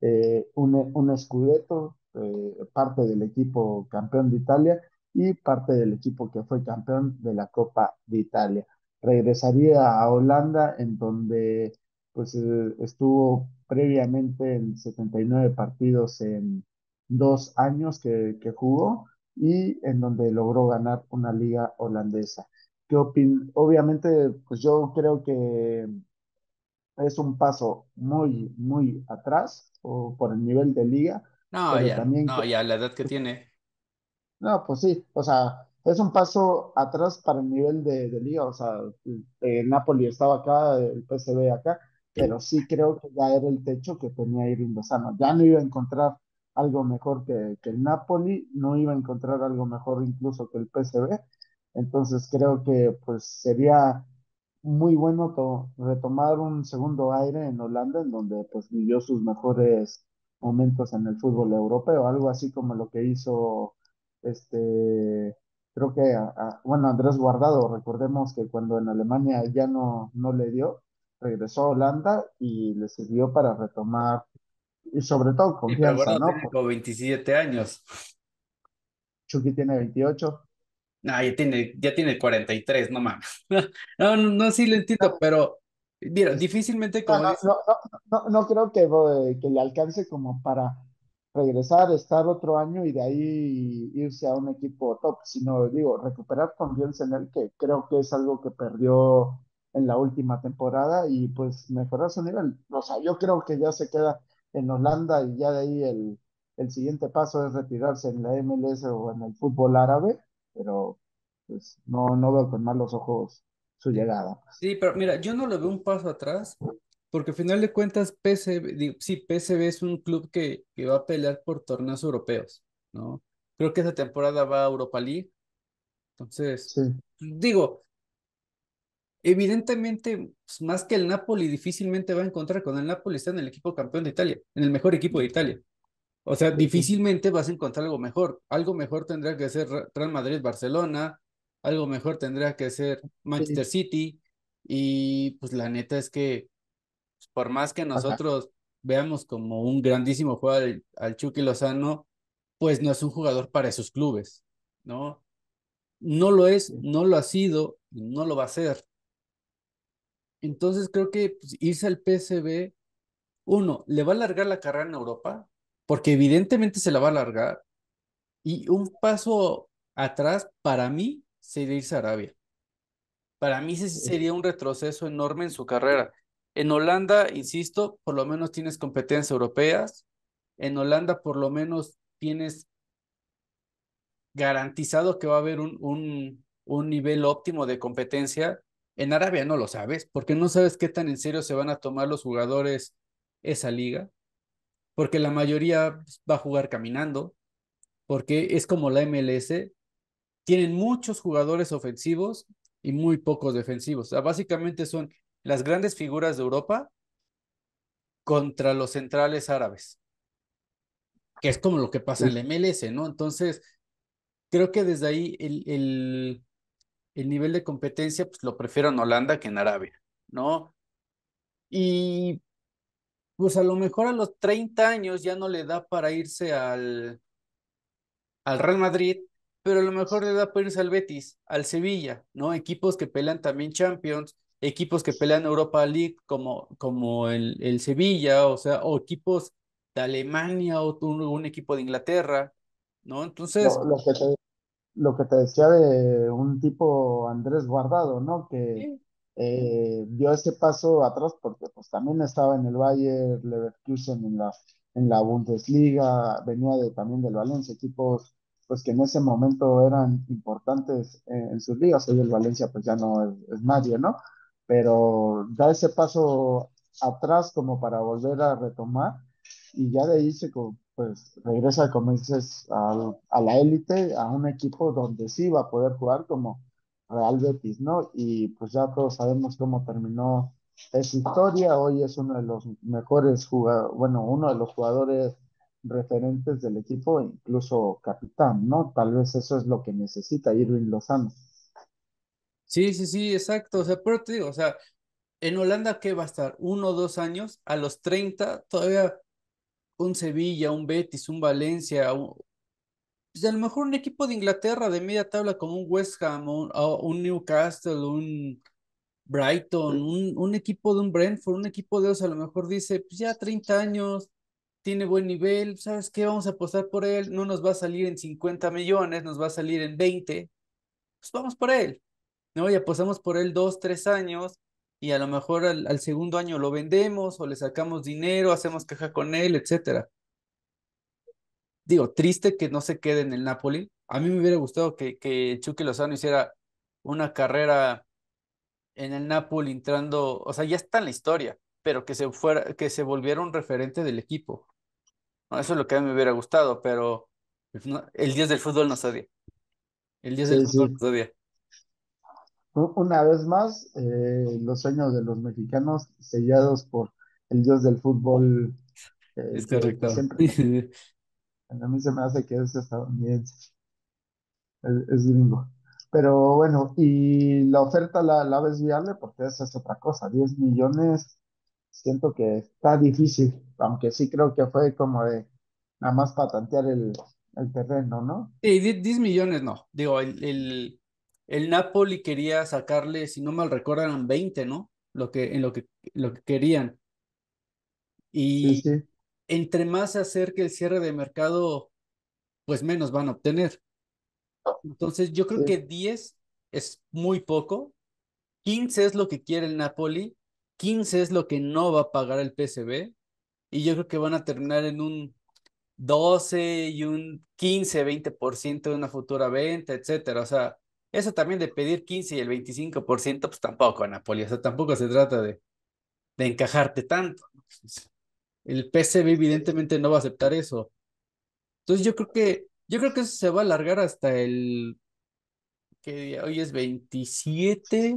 un Scudetto, parte del equipo campeón de Italia y parte del equipo que fue campeón de la Copa de Italia. Regresaría a Holanda, en donde pues estuvo previamente en 79 partidos en 2 años que jugó y en donde logró ganar una liga holandesa. Obviamente, pues yo creo que es un paso muy atrás o por el nivel de liga, No, pero ya no, también no, ya la edad que tiene. no, pues sí, o sea, es un paso atrás para el nivel de liga, o sea, Napoli estaba acá, el PSV acá, pero sí creo que ya era el techo que tenía Irving Lozano. Ya no iba a encontrar algo mejor que el Napoli, no iba a encontrar algo mejor incluso que el PSV, entonces creo que pues sería muy bueno retomar un segundo aire en Holanda, en donde pues vivió sus mejores momentos en el fútbol europeo, algo así como lo que hizo creo que, bueno, Andrés Guardado, recordemos que cuando en Alemania ya no le dio, regresó a Holanda y le sirvió para retomar, y sobre todo Sí, pero confianza, bueno, ¿no? tiene Porque como 27 años. Chucky tiene 28. No, ya tiene 43, no mames. No, no, no, sí lo entiendo, pero. Mira, difícilmente, No, como no, dices, no, no creo que le alcance como para regresar, estar otro año y de ahí irse a un equipo top, sino digo, recuperar confianza en él, que creo que es algo que perdió en la última temporada y pues mejorar su nivel. O sea, yo creo que ya se queda en Holanda y ya de ahí el siguiente paso es retirarse en la MLS o en el fútbol árabe, pero pues no veo con malos ojos su llegada. sí, pero mira, yo no le veo un paso atrás, porque al final de cuentas, PSV, sí, PSV es un club que va a pelear por torneos europeos, ¿no? Creo que esa temporada va a Europa League, entonces, Sí, digo, evidentemente, pues, más que el Napoli, difícilmente va a encontrar con el Napoli, está en el equipo campeón de Italia, en el mejor equipo de Italia. O sea, sí, sí. difícilmente vas a encontrar algo mejor. Algo mejor tendría que ser Real Madrid, Barcelona, algo mejor tendría que ser Manchester Sí. City. Y pues la neta es que pues, por más que Ajá. nosotros veamos como un grandísimo jugador al Chucky Lozano, pues no es un jugador para esos clubes, ¿no? No lo es, Sí. no lo ha sido y no lo va a ser. Entonces creo que pues, irse al PSV, uno, le va a alargar la carrera en Europa, porque evidentemente se la va a alargar. Y un paso atrás, para mí, sería irse a Arabia. Para mí ese sí sería un retroceso enorme en su carrera. En Holanda, insisto, por lo menos tienes competencias europeas. En Holanda, por lo menos tienes garantizado que va a haber un nivel óptimo de competencia. En Arabia no lo sabes, porque no sabes qué tan en serio se van a tomar los jugadores esa liga, porque la mayoría pues, va a jugar caminando, porque es como la MLS, tienen muchos jugadores ofensivos y muy pocos defensivos. O sea, básicamente son las grandes figuras de Europa contra los centrales árabes, que es como lo que pasa en Sí. la MLS, ¿no? Entonces, creo que desde ahí el nivel de competencia, pues lo prefiero en Holanda que en Arabia, ¿no? Y pues a lo mejor a los 30 años ya no le da para irse al Real Madrid, pero a lo mejor le da por irse al Betis, al Sevilla, ¿no? Equipos que pelean también Champions, equipos que pelean Europa League como el Sevilla, o sea, o equipos de Alemania o un equipo de Inglaterra, ¿no? Entonces, Lo, lo que te, lo que te decía de un tipo Andrés Guardado, ¿no? Que sí, dio ese paso atrás porque pues también estaba en el Bayer Leverkusen en la Bundesliga, venía también del Valencia, equipos pues que en ese momento eran importantes en sus ligas, hoy el Valencia pues ya no es nadie, ¿no? Pero da ese paso atrás como para volver a retomar y ya de ahí pues regresa, como dices, a la élite, a un equipo donde sí va a poder jugar como Real Betis, ¿no? Y pues ya todos sabemos cómo terminó esa historia. Hoy es uno de los mejores jugadores, bueno, uno de los jugadores referentes del equipo, incluso capitán, ¿no? Tal vez eso es lo que necesita Irving Lozano. sí, sí, sí, exacto. O sea, pero te digo, o sea, en Holanda, ¿qué va a estar? 1 o 2 años, a los 30 todavía un Sevilla, un Betis, un Valencia, pues a lo mejor un equipo de Inglaterra de media tabla como un West Ham, o un Newcastle, un Brighton, un equipo de un Brentford, un equipo de esos a lo mejor dice, pues ya 30 años, tiene buen nivel, ¿sabes qué? Vamos a apostar por él, no nos va a salir en 50 millones, nos va a salir en 20, pues vamos por él, ¿no? Y apostamos por él 2, 3 años y a lo mejor al segundo año lo vendemos o le sacamos dinero, hacemos caja con él, etcétera. Digo, triste que no se quede en el Napoli. A mí me hubiera gustado que Chucky Lozano hiciera una carrera en el Napoli entrando, o sea, ya está en la historia, pero que se fuera, que se volviera un referente del equipo. ¿No? Eso es lo que a mí me hubiera gustado, pero pues, el dios del fútbol nos odia. El dios del Sí, fútbol sí. nos odia. Una vez más, los sueños de los mexicanos sellados por el dios del fútbol Es que correcto. siempre, a mí se me hace que es estadounidense. Es gringo. Pero bueno, y la oferta la ves viable porque esa es otra cosa. 10 millones, siento que está difícil, aunque sí creo que fue como de nada más para tantear el terreno, ¿no? Sí, 10 millones no. Digo, el Napoli quería sacarle, si no mal recuerdo, eran 20, ¿no? lo que querían. Sí, Y sí, entre más se acerque el cierre de mercado, pues menos van a obtener. Entonces, yo creo sí. que 10 es muy poco, 15 es lo que quiere el Napoli, 15 es lo que no va a pagar el PSV, y yo creo que van a terminar en un 12 y un 15-20% de una futura venta, etcétera. O sea, eso también de pedir 15 y el 25%, pues tampoco, Napoli. O sea, tampoco se trata de encajarte tanto, ¿no? Pues, el PSV evidentemente no va a aceptar eso. Entonces yo creo que eso se va a alargar hasta ¿qué día? Hoy es 27,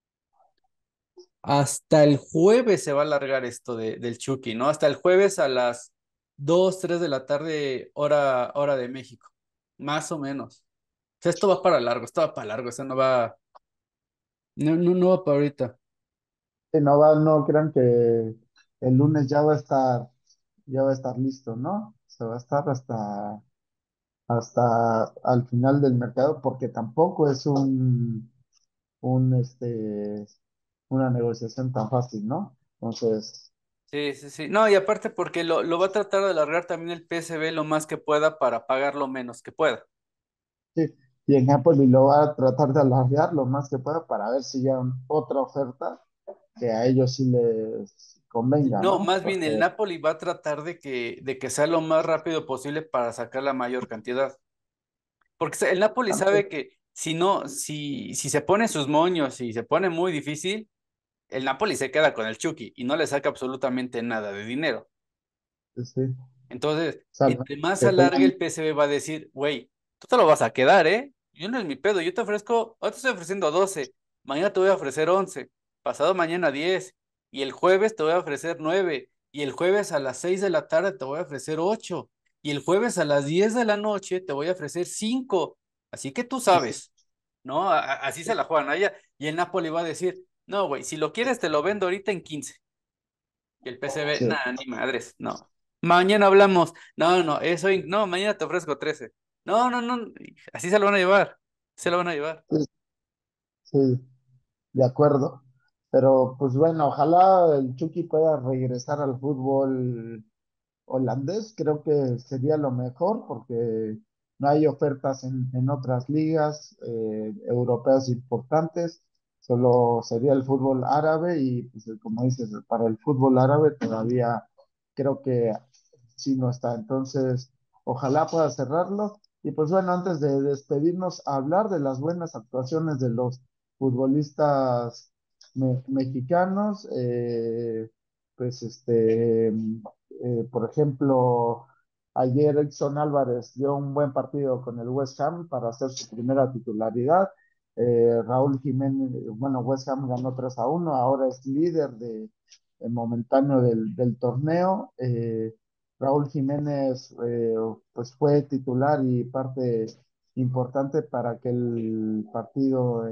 hasta el jueves se va a alargar esto del Chucky, ¿no? Hasta el jueves a las 2 3 de la tarde, hora de México, más o menos. O sea, esto va para largo, esto va para largo, eso no va, no va para ahorita. Que no va, no crean que el lunes ya va a estar listo, ¿no? Se va a estar hasta al final del mercado, porque tampoco es un, este, una negociación tan fácil, ¿no? Entonces, Sí, sí, sí. No, y aparte porque lo va a tratar de alargar también el PSV lo más que pueda para pagar lo menos que pueda. sí, y en Napoli lo va a tratar de alargar lo más que pueda para ver si ya otra oferta que a ellos sí les convenga, No, ¿no? más bien el Porque, Napoli va a tratar de que sea lo más rápido posible para sacar la mayor cantidad. Porque el Napoli también, sabe que si no, si se pone sus moños y se pone muy difícil, el Napoli se queda con el Chucky y no le saca absolutamente nada de dinero. sí, Entonces, salvo entre más que alargue tengan, el PSV va a decir, güey, tú te lo vas a quedar, ¿eh? Yo no es mi pedo, yo te ofrezco, hoy te estoy ofreciendo 12, mañana te voy a ofrecer 11, pasado mañana 10, y el jueves te voy a ofrecer 9, y el jueves a las 6 de la tarde te voy a ofrecer 8, y el jueves a las 10 de la noche te voy a ofrecer 5. Así que tú sabes, ¿no? Así se la juegan allá, y el Napoli va a decir, no, güey, si lo quieres te lo vendo ahorita en 15. Y el PCB, sí, nada, ni madres, no. Mañana hablamos. No, no, eso, no, mañana te ofrezco 13. No, no, no, así se lo van a llevar. Se lo van a llevar. sí, sí, de acuerdo. Pero pues bueno, ojalá el Chucky pueda regresar al fútbol holandés, creo que sería lo mejor porque no hay ofertas en otras ligas europeas importantes, solo sería el fútbol árabe y pues como dices, para el fútbol árabe todavía creo que sí no está. Entonces, ojalá pueda cerrarlo. Y pues bueno, antes de despedirnos, hablar de las buenas actuaciones de los futbolistas mexicanos. Pues por ejemplo, ayer Edson Álvarez dio un buen partido con el West Ham para hacer su primera titularidad. Raúl Jiménez, bueno, West Ham ganó 3-1, ahora es líder momentáneo del torneo. Raúl Jiménez pues fue titular y parte importante para que el partido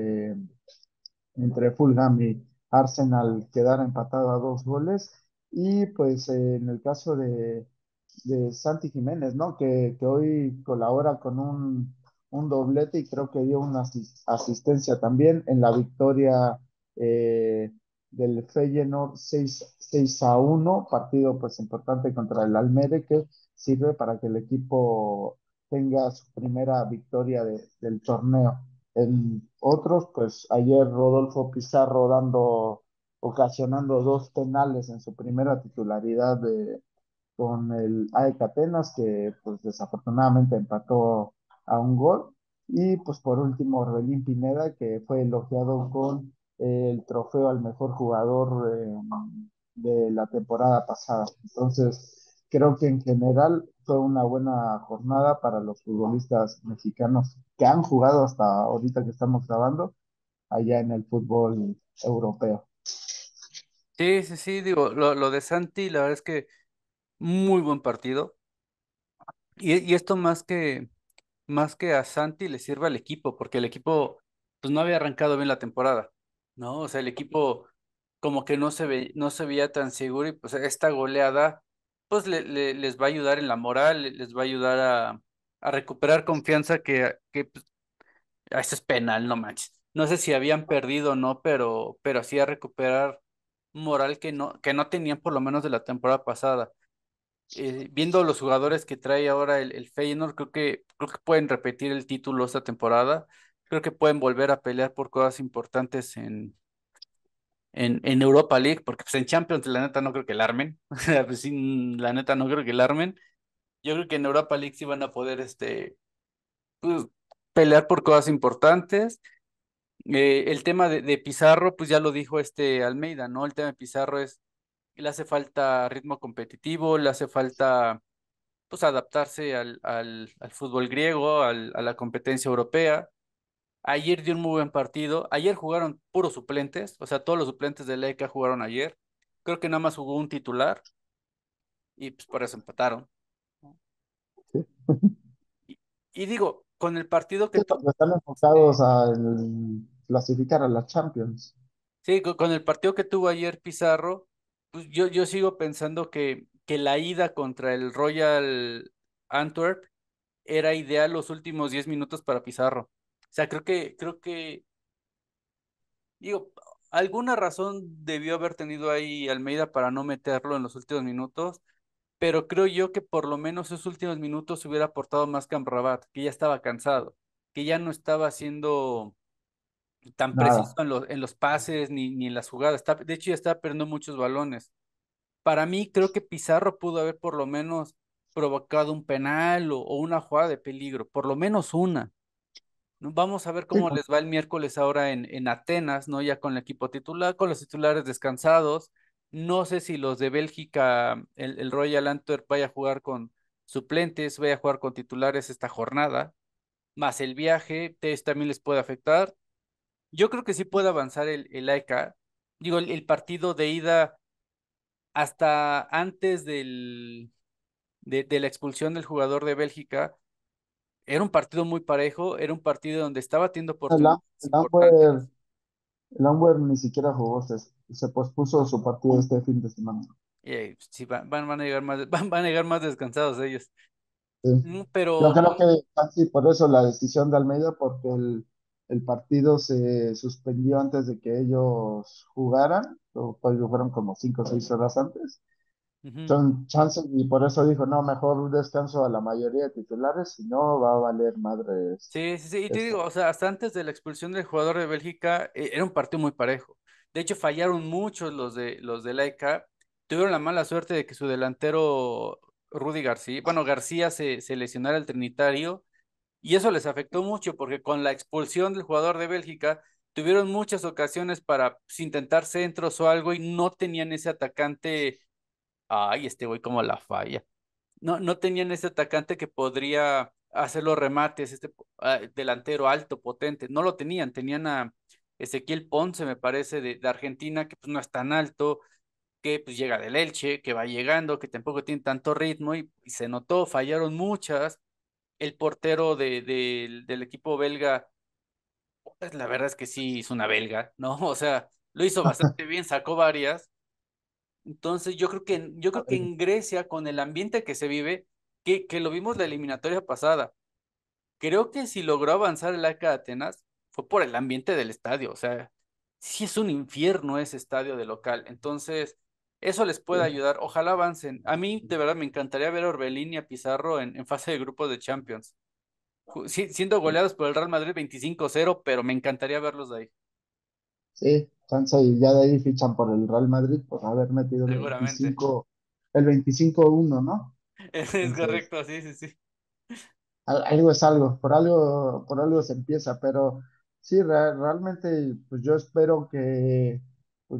entre Fulham y Arsenal quedara empatado a 2 goles. Y pues en el caso de Santi Jiménez, ¿no? Que hoy colabora con un doblete y creo que dio una asistencia también en la victoria del Feyenoord 6-1, partido pues importante contra el Almere que sirve para que el equipo tenga su primera victoria del torneo. En otros, pues ayer Rodolfo Pizarro ocasionando 2 penales en su primera titularidad con el AEK Atenas, que pues desafortunadamente empató a un gol. Y pues por último, Orbelín Pineda, que fue elogiado con el trofeo al mejor jugador de la temporada pasada. Entonces, creo que en general fue una buena jornada para los futbolistas mexicanos que han jugado hasta ahorita que estamos grabando allá en el fútbol europeo. Sí, sí, sí, digo, lo de Santi, la verdad es que muy buen partido. Y esto más que a Santi le sirve al equipo, porque el equipo pues no había arrancado bien la temporada, ¿no? O sea, el equipo como que no se veía tan seguro y pues esta goleada pues les va a ayudar en la moral, les va a ayudar a recuperar confianza que pues, eso es penal, no manches. no sé si habían perdido o no, pero sí a recuperar moral que no tenían por lo menos de la temporada pasada. Viendo los jugadores que trae ahora el Feyenoord, creo que pueden repetir el título esta temporada. Creo que pueden volver a pelear por cosas importantes en Europa League, porque pues en Champions la neta no creo que la armen. O sea, pues sí, la neta no creo que la armen. Yo creo que en Europa League sí van a poder pues, pelear por cosas importantes. El tema de Pizarro, pues ya lo dijo Almeida, ¿no? El tema de Pizarro es, le hace falta ritmo competitivo, le hace falta pues adaptarse al fútbol griego, a la competencia europea. Ayer dio un muy buen partido. Ayer jugaron puros suplentes, o sea, todos los suplentes de Leica jugaron ayer. Creo que nada más jugó un titular y pues por eso empataron. ¿No? Sí, Y, y digo, con el partido que sí, tú, porque están enfocados a clasificar a la Champions. sí, con el partido que tuvo ayer Pizarro, pues yo sigo pensando que la ida contra el Royal Antwerp era ideal los últimos 10 minutos para Pizarro. O sea, creo que digo, alguna razón debió haber tenido ahí Almeida para no meterlo en los últimos minutos, pero creo yo que por lo menos esos últimos minutos hubiera aportado más que Amrabat, que ya estaba cansado, que ya no estaba siendo tan preciso Nada. en los pases ni en las jugadas. De hecho, ya estaba perdiendo muchos balones. Para mí, creo que Pizarro pudo haber por lo menos provocado un penal o una jugada de peligro, por lo menos una. ¿No? Vamos a ver Sí, cómo les va el miércoles ahora en Atenas, ¿no? Ya con el equipo titular, con los titulares descansados. No sé si los de Bélgica, el Royal Antwerp vaya a jugar con suplentes, vaya a jugar con titulares esta jornada, más el viaje, también les puede afectar. Yo creo que sí puede avanzar el AEK. Digo, el partido de ida hasta antes de la expulsión del jugador de Bélgica, era un partido muy parejo, era un partido donde estaba teniendo el, Am- oportunidades el importantes. Amber, el Amber ni siquiera jugó, se pospuso su partido este fin de semana. Sí, van a llegar más, van a llegar más descansados ellos. Sí. Yo Pero creo que casi por eso la decisión de Almeida, porque el partido se suspendió antes de que ellos jugaran, o pues fueron como 5 o 6 horas antes. ujú. Son chances y por eso dijo, no, mejor un descanso a la mayoría de titulares, si no va a valer madres Sí, sí, sí. Y te esto. digo, o sea, hasta antes de la expulsión del jugador de Bélgica, era un partido muy parejo. De hecho, fallaron muchos los de Laika. Tuvieron la mala suerte de que su delantero, Rudy García, bueno, García se lesionara el Trinitario. Y eso les afectó mucho porque con la expulsión del jugador de Bélgica tuvieron muchas ocasiones para pues, intentar centros o algo y no tenían ese atacante. Ay, este güey como la falla. No tenían ese atacante que podría hacer los remates, delantero alto, potente. No lo tenían. Tenían a Ezequiel Ponce, me parece, de Argentina, que pues no es tan alto, que pues llega del Elche, que va llegando, que tampoco tiene tanto ritmo y se notó, fallaron muchas. El portero del equipo belga, pues la verdad es que sí es una belga, ¿no? O sea, lo hizo bastante bien, sacó varias. Entonces yo creo que en Grecia, con el ambiente que se vive, que lo vimos la eliminatoria pasada, creo que si logró avanzar el AEK Atenas fue por el ambiente del estadio. O sea, sí es un infierno ese estadio de local. Entonces, eso les puede ayudar. Ojalá avancen. A mí, de verdad, me encantaría ver a Orbelín y a Pizarro en fase de grupos de Champions. Siendo goleados por el Real Madrid 25-0, pero me encantaría verlos de ahí. Sí, chance y ya de ahí fichan por el Real Madrid por haber metido Seguramente. el 25-1, ¿no? Es Entonces, correcto, sí, sí, sí. algo es algo, por algo se empieza, pero sí, realmente, pues yo espero que pues,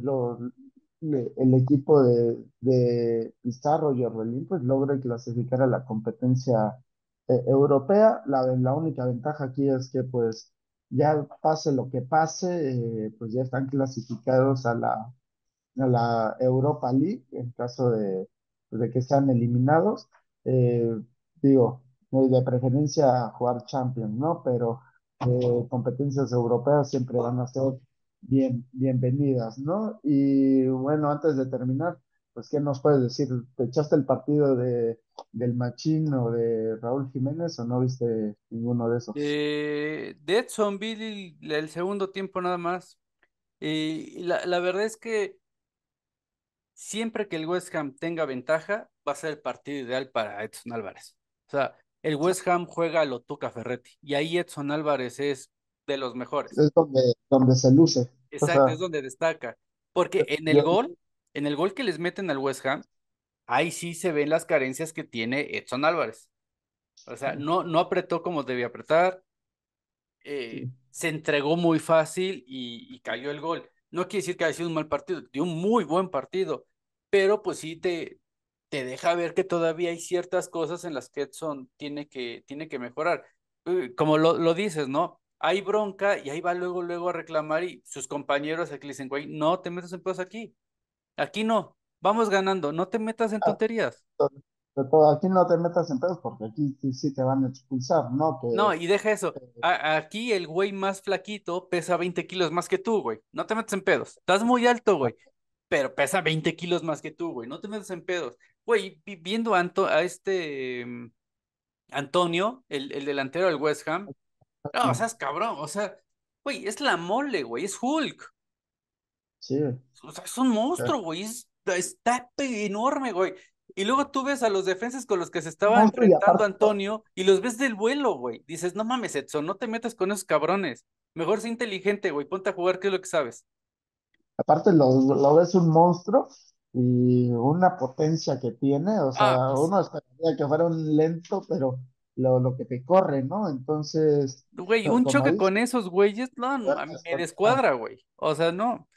el equipo de Pizarro y Orbelín pues logre clasificar a la competencia europea. La única ventaja aquí es que pues ya pase lo que pase, pues ya están clasificados a la Europa League en caso de que sean eliminados. Eh, digo, de preferencia jugar Champions, ¿no? Pero competencias europeas siempre van a ser bienvenidas, ¿no? Y bueno, antes de terminar, pues, ¿qué nos puedes decir? ¿Te echaste el partido del Machín o de Raúl Jiménez o no viste ninguno de esos? De Edson vi el segundo tiempo nada más. Y la verdad es que siempre que el West Ham tenga ventaja, va a ser el partido ideal para Edson Álvarez. O sea, el West Ham juega a lo Tuca Ferretti y ahí Edson Álvarez es de los mejores. Es donde se luce. O Exacto, es sea, donde destaca. Porque yo, en el gol que les meten al West Ham, ahí sí se ven las carencias que tiene Edson Álvarez. O sea, no apretó como debía apretar, sí, se entregó muy fácil y cayó el gol. No quiere decir que haya sido un mal partido, dio un muy buen partido, pero pues sí te deja ver que todavía hay ciertas cosas en las que Edson tiene que mejorar. Como lo dices, ¿no? Hay bronca y ahí va luego a reclamar y sus compañeros aquí le dicen, güey, no te metas en pedos aquí, aquí no, vamos ganando, no te metas en ah, tonterías. sobre todo aquí no te metas en pedos porque aquí sí, sí te van a expulsar, ¿no? No, y deja eso. Aquí el güey más flaquito pesa 20 kilos más que tú, güey. No te metas en pedos. Estás muy alto, güey. Pero pesa 20 kilos más que tú, güey. No te metas en pedos. Güey, viendo a este Antonio, el delantero del West Ham. No, o sea, es cabrón. O sea, güey, es la mole, güey. Es Hulk. Sí, O sea, es un monstruo, güey. Está enorme, güey. Y luego tú ves a los defensas con los que se un estaba monstruo y enfrentando aparte, Antonio y los ves del vuelo, güey. Dices, no mames, Edson, no te metas con esos cabrones. Mejor sé inteligente, güey. Ponte a jugar, ¿qué es lo que sabes? aparte lo ves un monstruo y una potencia que tiene, o Ah, sea, pues, uno esperaría que fuera un lento, pero lo que te corre, ¿no? Entonces, güey, un como choque dices, con esos güeyes, no, no, a mí me descuadra, güey. O sea, no.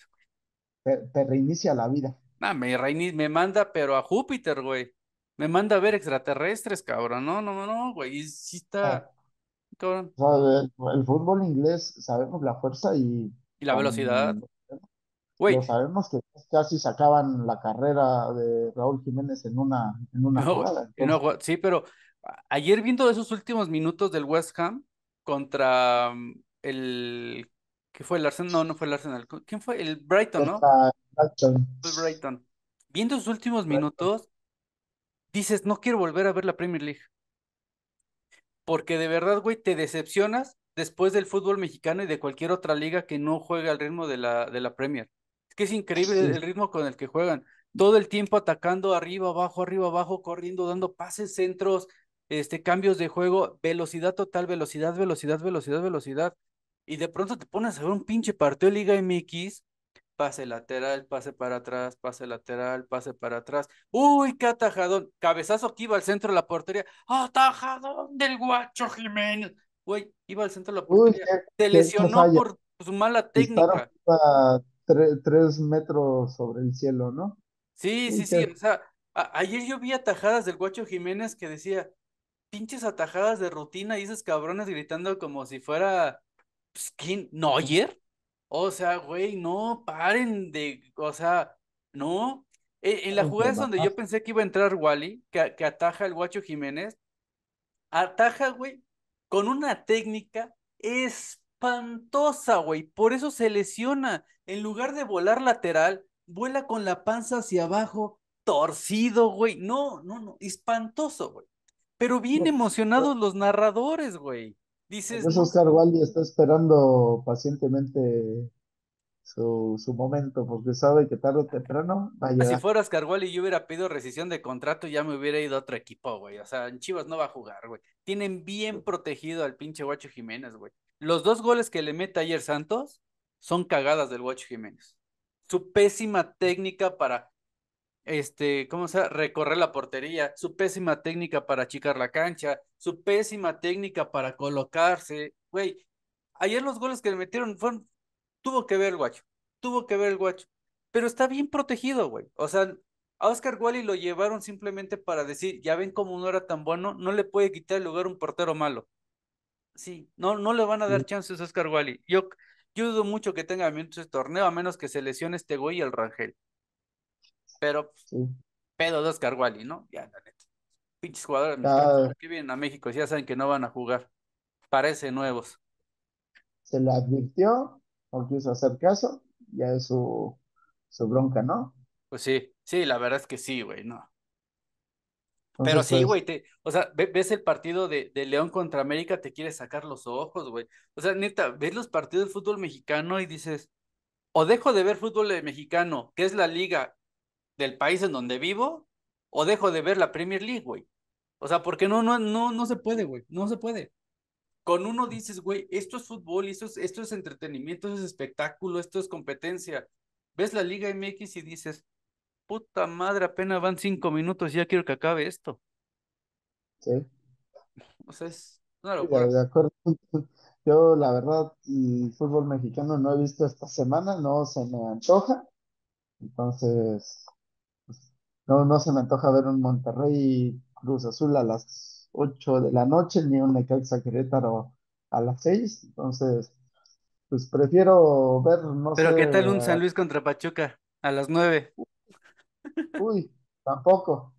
te reinicia la vida. No, me manda, pero a Júpiter, güey. Me manda a ver extraterrestres, cabrón. No, güey. Y sí Ah, está, cabrón. o sea, el fútbol inglés sabemos la fuerza y Y la velocidad. con Güey, lo sabemos que casi sacaban la carrera de Raúl Jiménez en una no, güey, jugada. y no, Entonces, sí, pero ayer viendo esos últimos minutos del West Ham contra ¿qué fue el Arsenal? No, no fue el Arsenal. ¿Quién fue? El Brighton, ¿no? contra Brighton, Fue el Brighton. Viendo esos últimos minutos, dices, no quiero volver a ver la Premier League. Porque de verdad, güey, te decepcionas después del fútbol mexicano y de cualquier otra liga que no juegue al ritmo de la Premier. Es que es increíble sí, el ritmo con el que juegan. Todo el tiempo atacando arriba, abajo, corriendo, dando pases, centros, cambios de juego, velocidad total, velocidad. Y de pronto te pones a ver un pinche partido de Liga MX, pase lateral, pase para atrás, pase lateral, pase para atrás. Uy, qué atajadón. Cabezazo que iba al centro de la portería. Atajadón del Guacho Jiménez. Güey, iba al centro de la uy, portería. Se qué lesionó falla. por su mala Disparo técnica. a 3 metros sobre el cielo, ¿no? Sí, Uy, sí. O sea, ayer yo vi atajadas del Guacho Jiménez que decía, pinches atajadas de rutina y esos cabrones gritando como si fuera, pues, ¿quién? ¿Neuer? O sea, güey, no, paren de, o sea, no. En la jugada es te donde yo pensé que iba a entrar Wally, que ataja al Guacho Jiménez, ataja, güey, con una técnica espantosa, güey. Por eso se lesiona. En lugar de volar lateral, vuela con la panza hacia abajo, torcido, güey. No, espantoso, güey. Pero bien emocionados los narradores, güey. Por Dices, eso no. Oscar Wilde está esperando pacientemente su momento, porque sabe que tarde o temprano va a Si llegar. fuera Oscar Wally y yo hubiera pedido rescisión de contrato, ya me hubiera ido a otro equipo, güey. O sea, en Chivas no va a jugar, güey. Tienen bien protegido al pinche Guacho Jiménez, güey. Los dos goles que le mete ayer Santos son cagadas del Guacho Jiménez. Su pésima técnica para, ¿cómo se llama? Recorrer la portería, su pésima técnica para achicar la cancha, su pésima técnica para colocarse, güey. Ayer los goles que le metieron fueron, tuvo que ver el Guacho, tuvo que ver el Guacho, pero está bien protegido, güey. O sea, a Oscar Wally lo llevaron simplemente para decir, ya ven cómo no era tan bueno, no le puede quitar el lugar a un portero malo. Sí, no le van a dar Sí, chances a Oscar Wally. Yo dudo mucho que tenga minutos este torneo, a menos que se lesione este güey y el Rangel. Pero pues, sí. pedo de Oscar Wally, ¿no? Ya, la neta. Pinches jugadores mexicanos, Ya ¿para qué vienen a México si ya saben que no van a jugar? Parece nuevos. se le advirtió, no quiso hacer caso, ya es su bronca, ¿no? Pues sí, sí, la verdad es que sí, güey, no. Pero Entonces, sí, pues, güey, o sea, ves el partido de León contra América, te quieres sacar los ojos, güey. O sea, neta, ves los partidos de fútbol mexicano y dices, o dejo de ver fútbol mexicano, que es la liga del país en donde vivo, o dejo de ver la Premier League, güey. O sea, porque no se puede, güey, no se puede. Con uno dices, güey, esto es fútbol, esto es entretenimiento, esto es espectáculo, esto es competencia. Ves la Liga MX y dices, puta madre, apenas van 5 minutos, ya quiero que acabe esto. sí, O sea, es una sí, locura. de acuerdo. Yo, la verdad, el fútbol mexicano no he visto esta semana, no se me antoja. Entonces, pues, no se me antoja ver un Monterrey Cruz Azul a las 8 de la noche, ni un Necaxa Querétaro a las 6. Entonces, pues prefiero ver, no sé, Pero ¿qué tal un San Luis contra Pachuca a las 9? uy, tampoco.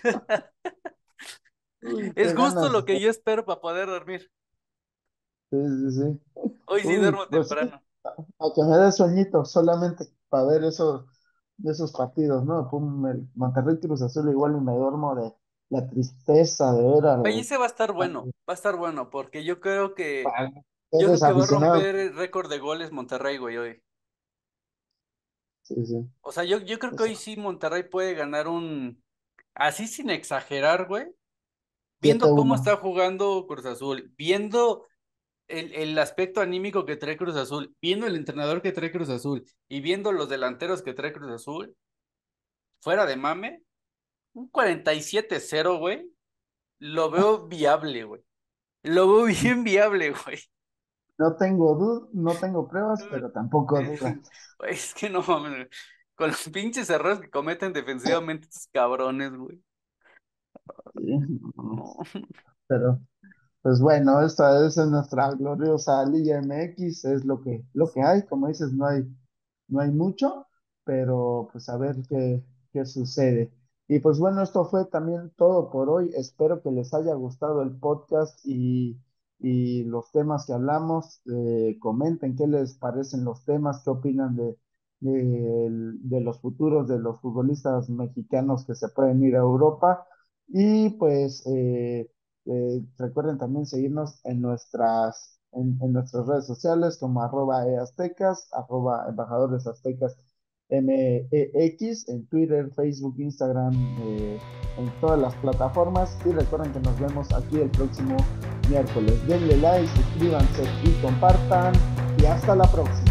Uy, Es qué justo ganas. lo que yo espero para poder dormir. Sí, sí, sí. Hoy sí Uy, duermo pues sí, temprano. a que me dé sueñito solamente para ver esos partidos, ¿no? Pum, el Monterrey Cruz Azul igual y me duermo de la tristeza de ver Oye, ese va a estar bueno, porque al- yo creo eres que va a aficionado. romper el récord de goles Monterrey, güey, hoy. Sí, sí. O sea, yo creo que Eso, hoy sí Monterrey puede ganar así sin exagerar, güey, siete viendo cómo uno está jugando Cruz Azul, viendo el aspecto anímico que trae Cruz Azul, viendo el entrenador que trae Cruz Azul y viendo los delanteros que trae Cruz Azul, fuera de mame, un 47-0, güey, lo veo viable, güey. Lo veo bien viable, güey. No tengo pruebas, pero tampoco dudas. Güey, es que no mames, güey. Con los pinches errores que cometen defensivamente estos cabrones, güey. Sí, No. pero pues bueno, esta es nuestra gloriosa Liga MX, es lo que hay, como dices, no hay mucho, pero pues a ver qué sucede. Y pues bueno, esto fue también todo por hoy. Espero que les haya gustado el podcast y los temas que hablamos. Comenten qué les parecen los temas, qué opinan de los futuros de los futbolistas mexicanos que se pueden ir a Europa. Y pues recuerden también seguirnos en nuestras redes sociales como @eaztecas, @embajadores aztecas MEX, en Twitter, Facebook, Instagram, en todas las plataformas. Y recuerden que nos vemos aquí el próximo miércoles. Denle like, suscríbanse y compartan. Y hasta la próxima.